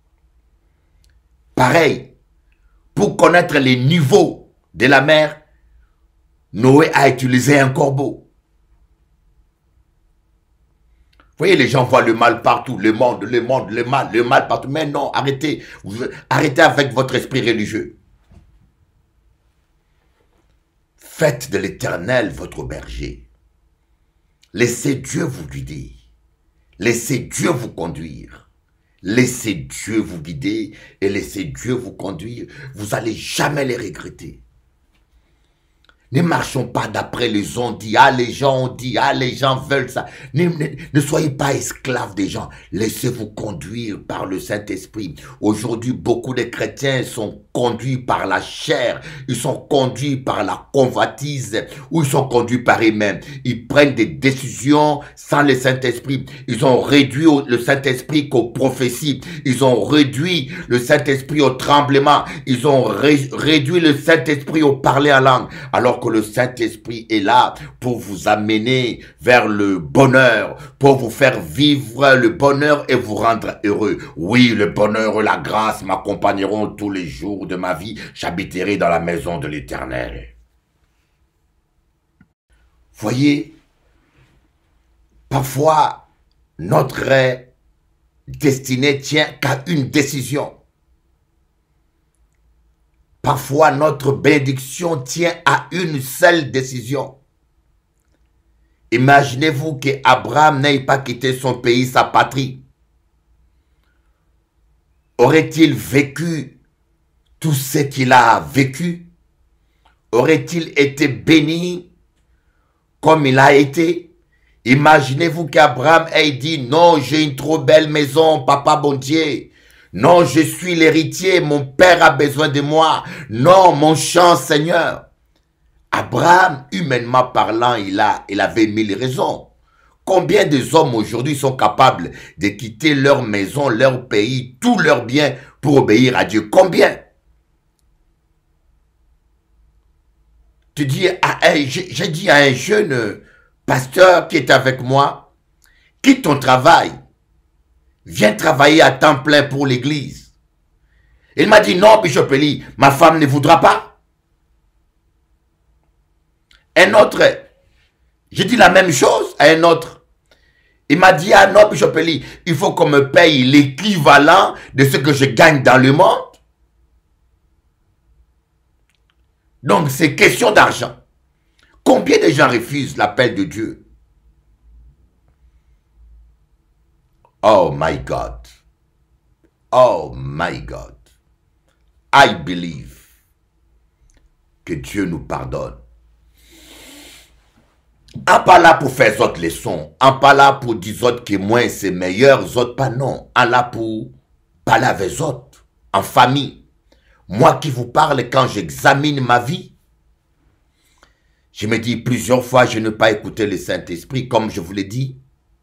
S2: Pareil, pour connaître les niveaux de la mer, Noé a utilisé un corbeau. Vous voyez, les gens voient le mal partout, le mal partout. Mais non, arrêtez avec votre esprit religieux. Faites de l'Éternel votre berger. Laissez Dieu vous guider. Laissez Dieu vous conduire. Laissez Dieu vous guider et laissez Dieu vous conduire. Vous n'allez jamais les regretter. Ne marchons pas d'après les ondits. Ah, les gens ont dit, ah, les gens veulent ça. Ne soyez pas esclaves des gens. Laissez-vous conduire par le Saint-Esprit. Aujourd'hui, beaucoup de chrétiens sont conduits par la chair, ils sont conduits par la convoitise, ou ils sont conduits par eux-mêmes. Ils prennent des décisions sans le Saint-Esprit. Ils ont réduit le Saint-Esprit qu'aux prophéties. Ils ont réduit le Saint-Esprit au tremblement. Ils ont réduit le Saint-Esprit au parler en langue. Alors que le Saint-Esprit est là pour vous amener vers le bonheur, pour vous faire vivre le bonheur et vous rendre heureux. Oui, le bonheur et la grâce m'accompagneront tous les jours de ma vie. J'habiterai dans la maison de l'Éternel. Voyez, parfois, notre destinée tient qu'à une décision. Parfois, notre bénédiction tient à une seule décision. Imaginez-vous qu'Abraham n'ait pas quitté son pays, sa patrie. Aurait-il vécu tout ce qu'il a vécu? Aurait-il été béni comme il a été? Imaginez-vous qu'Abraham ait dit, non, j'ai une trop belle maison, papa bon Dieu. Non, je suis l'héritier, mon père a besoin de moi. Non, mon champ, Seigneur. Abraham, humainement parlant, il avait 1000 raisons. Combien des hommes aujourd'hui sont capables de quitter leur maison, leur pays, tous leurs biens pour obéir à Dieu? Combien? J'ai dit à un jeune pasteur qui est avec moi, quitte ton travail, viens travailler à temps plein pour l'église. Il m'a dit, non, Bishop Eli, ma femme ne voudra pas. Un autre, j'ai dit la même chose à un autre. Il m'a dit, ah non, Bishop Eli, il faut qu'on me paye l'équivalent de ce que je gagne dans le monde. Donc, c'est question d'argent. Combien de gens refusent l'appel de Dieu? Oh my God. Oh my God. I believe que Dieu nous pardonne. En pas là pour faire autres leçons. En pas là pour dire autres que moins c'est meilleur, autres pas non. En là pour parler avec autres, en famille. Moi qui vous parle, quand j'examine ma vie, je me dis plusieurs fois, je n'ai pas écouté le Saint-Esprit, comme je vous l'ai dit.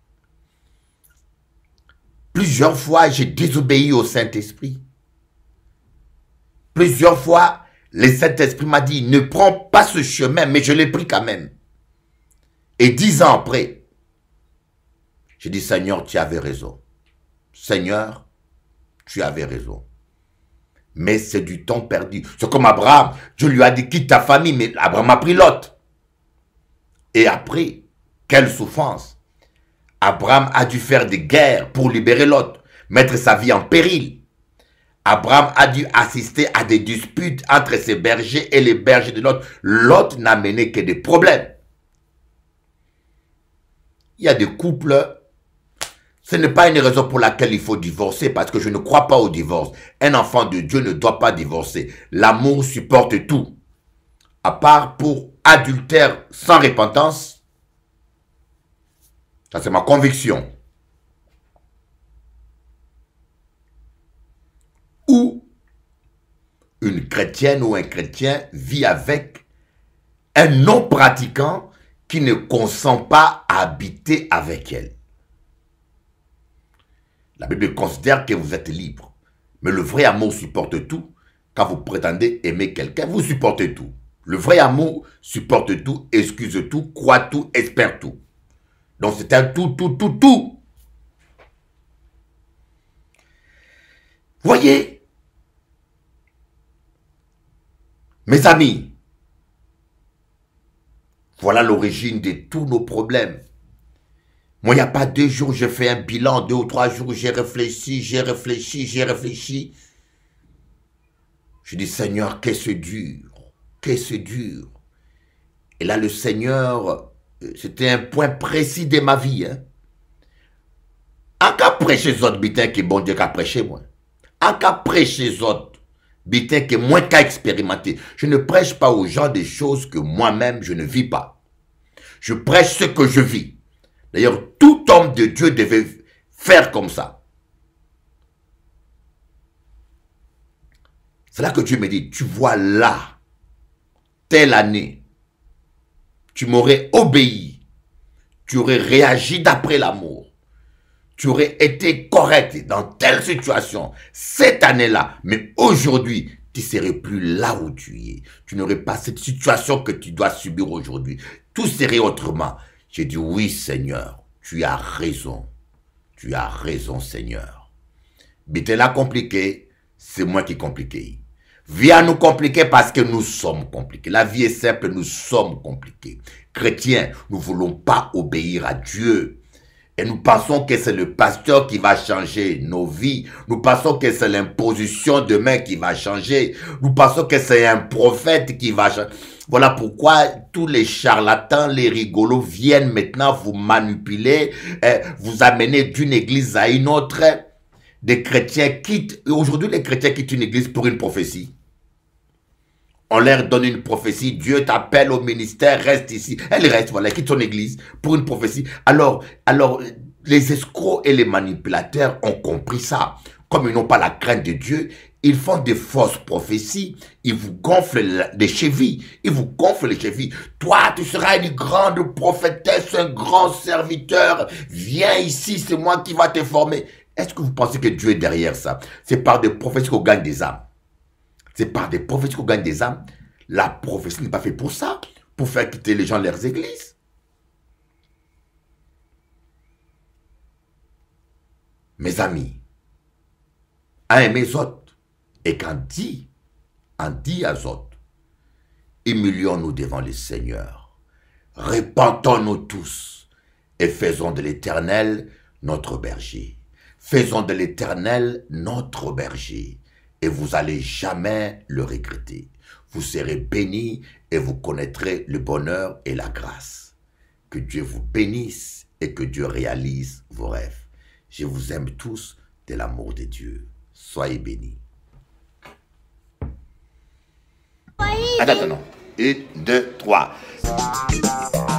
S2: Plusieurs fois, j'ai désobéi au Saint-Esprit. Plusieurs fois, le Saint-Esprit m'a dit, ne prends pas ce chemin, mais je l'ai pris quand même. Et 10 ans après, j'ai dit, Seigneur, tu avais raison. Seigneur, tu avais raison. Mais c'est du temps perdu. C'est comme Abraham, Dieu lui a dit, quitte ta famille, mais Abraham a pris Lot. Et après, quelle souffrance. Abraham a dû faire des guerres pour libérer Lot, mettre sa vie en péril. Abraham a dû assister à des disputes entre ses bergers et les bergers de Lot. Lot n'a mené que des problèmes. Il y a des couples, ce n'est pas une raison pour laquelle il faut divorcer, parce que je ne crois pas au divorce. Un enfant de Dieu ne doit pas divorcer. L'amour supporte tout. À part pour adultère sans repentance, ça c'est ma conviction. Ou une chrétienne ou un chrétien vit avec un non-pratiquant qui ne consent pas à habiter avec elle. La Bible considère que vous êtes libre. Mais le vrai amour supporte tout. Quand vous prétendez aimer quelqu'un, vous supportez tout. Le vrai amour supporte tout, excuse tout, croit tout, espère tout. Donc c'est un tout. Voyez, mes amis, voilà l'origine de tous nos problèmes. Moi, il n'y a pas 2 jours, j'ai fait un bilan, 2 ou 3 jours, j'ai réfléchi. Je dis, Seigneur, qu'est-ce dur. Et là, le Seigneur, c'était un point précis de ma vie. Hein. En cas prêcher les autres, bitin que bon Dieu qu'a prêché moi. En cas prêcher les autres, bitin que moi qu'a expérimenté. Je ne prêche pas aux gens des choses que moi-même je ne vis pas. Je prêche ce que je vis. D'ailleurs, tout homme de Dieu devait faire comme ça. C'est là que Dieu me dit, tu vois là, telle année, tu m'aurais obéi, tu aurais réagi d'après l'amour, tu aurais été correct dans telle situation, cette année-là, mais aujourd'hui, tu ne serais plus là où tu es. Tu n'aurais pas cette situation que tu dois subir aujourd'hui. Tout serait autrement. J'ai dit, oui Seigneur, tu as raison. Tu as raison Seigneur. Mais t'es là compliqué, c'est moi qui compliqué. Viens nous compliquer parce que nous sommes compliqués. La vie est simple, nous sommes compliqués. Chrétiens, nous ne voulons pas obéir à Dieu. Et nous pensons que c'est le pasteur qui va changer nos vies. Nous pensons que c'est l'imposition de main qui va changer. Nous pensons que c'est un prophète qui va changer. Voilà pourquoi tous les charlatans, les rigolos viennent maintenant vous manipuler, vous amener d'une église à une autre. Des chrétiens quittent, aujourd'hui les chrétiens quittent une église pour une prophétie. On leur donne une prophétie, Dieu t'appelle au ministère, reste ici. Elle reste, voilà, quitte son église pour une prophétie. Alors, les escrocs et les manipulateurs ont compris ça. Comme ils n'ont pas la crainte de Dieu, ils font des fausses prophéties. Ils vous gonflent les chevilles. Ils vous gonflent les chevilles. Toi, tu seras une grande prophétesse, un grand serviteur. Viens ici, c'est moi qui va te former. Est-ce que vous pensez que Dieu est derrière ça? C'est par des prophéties qu'on gagne des âmes. C'est par des prophéties qu'on gagne des âmes. La prophétie n'est pas faite pour ça, pour faire quitter les gens de leurs églises. Mes amis, un mes autres, et qu'en dit à autres, humilions-nous devant le Seigneur, repentons-nous tous, et faisons de l'Éternel notre berger. Faisons de l'Éternel notre berger. Et vous allez jamais le regretter. Vous serez bénis et vous connaîtrez le bonheur et la grâce. Que Dieu vous bénisse et que Dieu réalise vos rêves. Je vous aime tous de l'amour de Dieu. Soyez bénis. Attends, non. 1, 2, 3.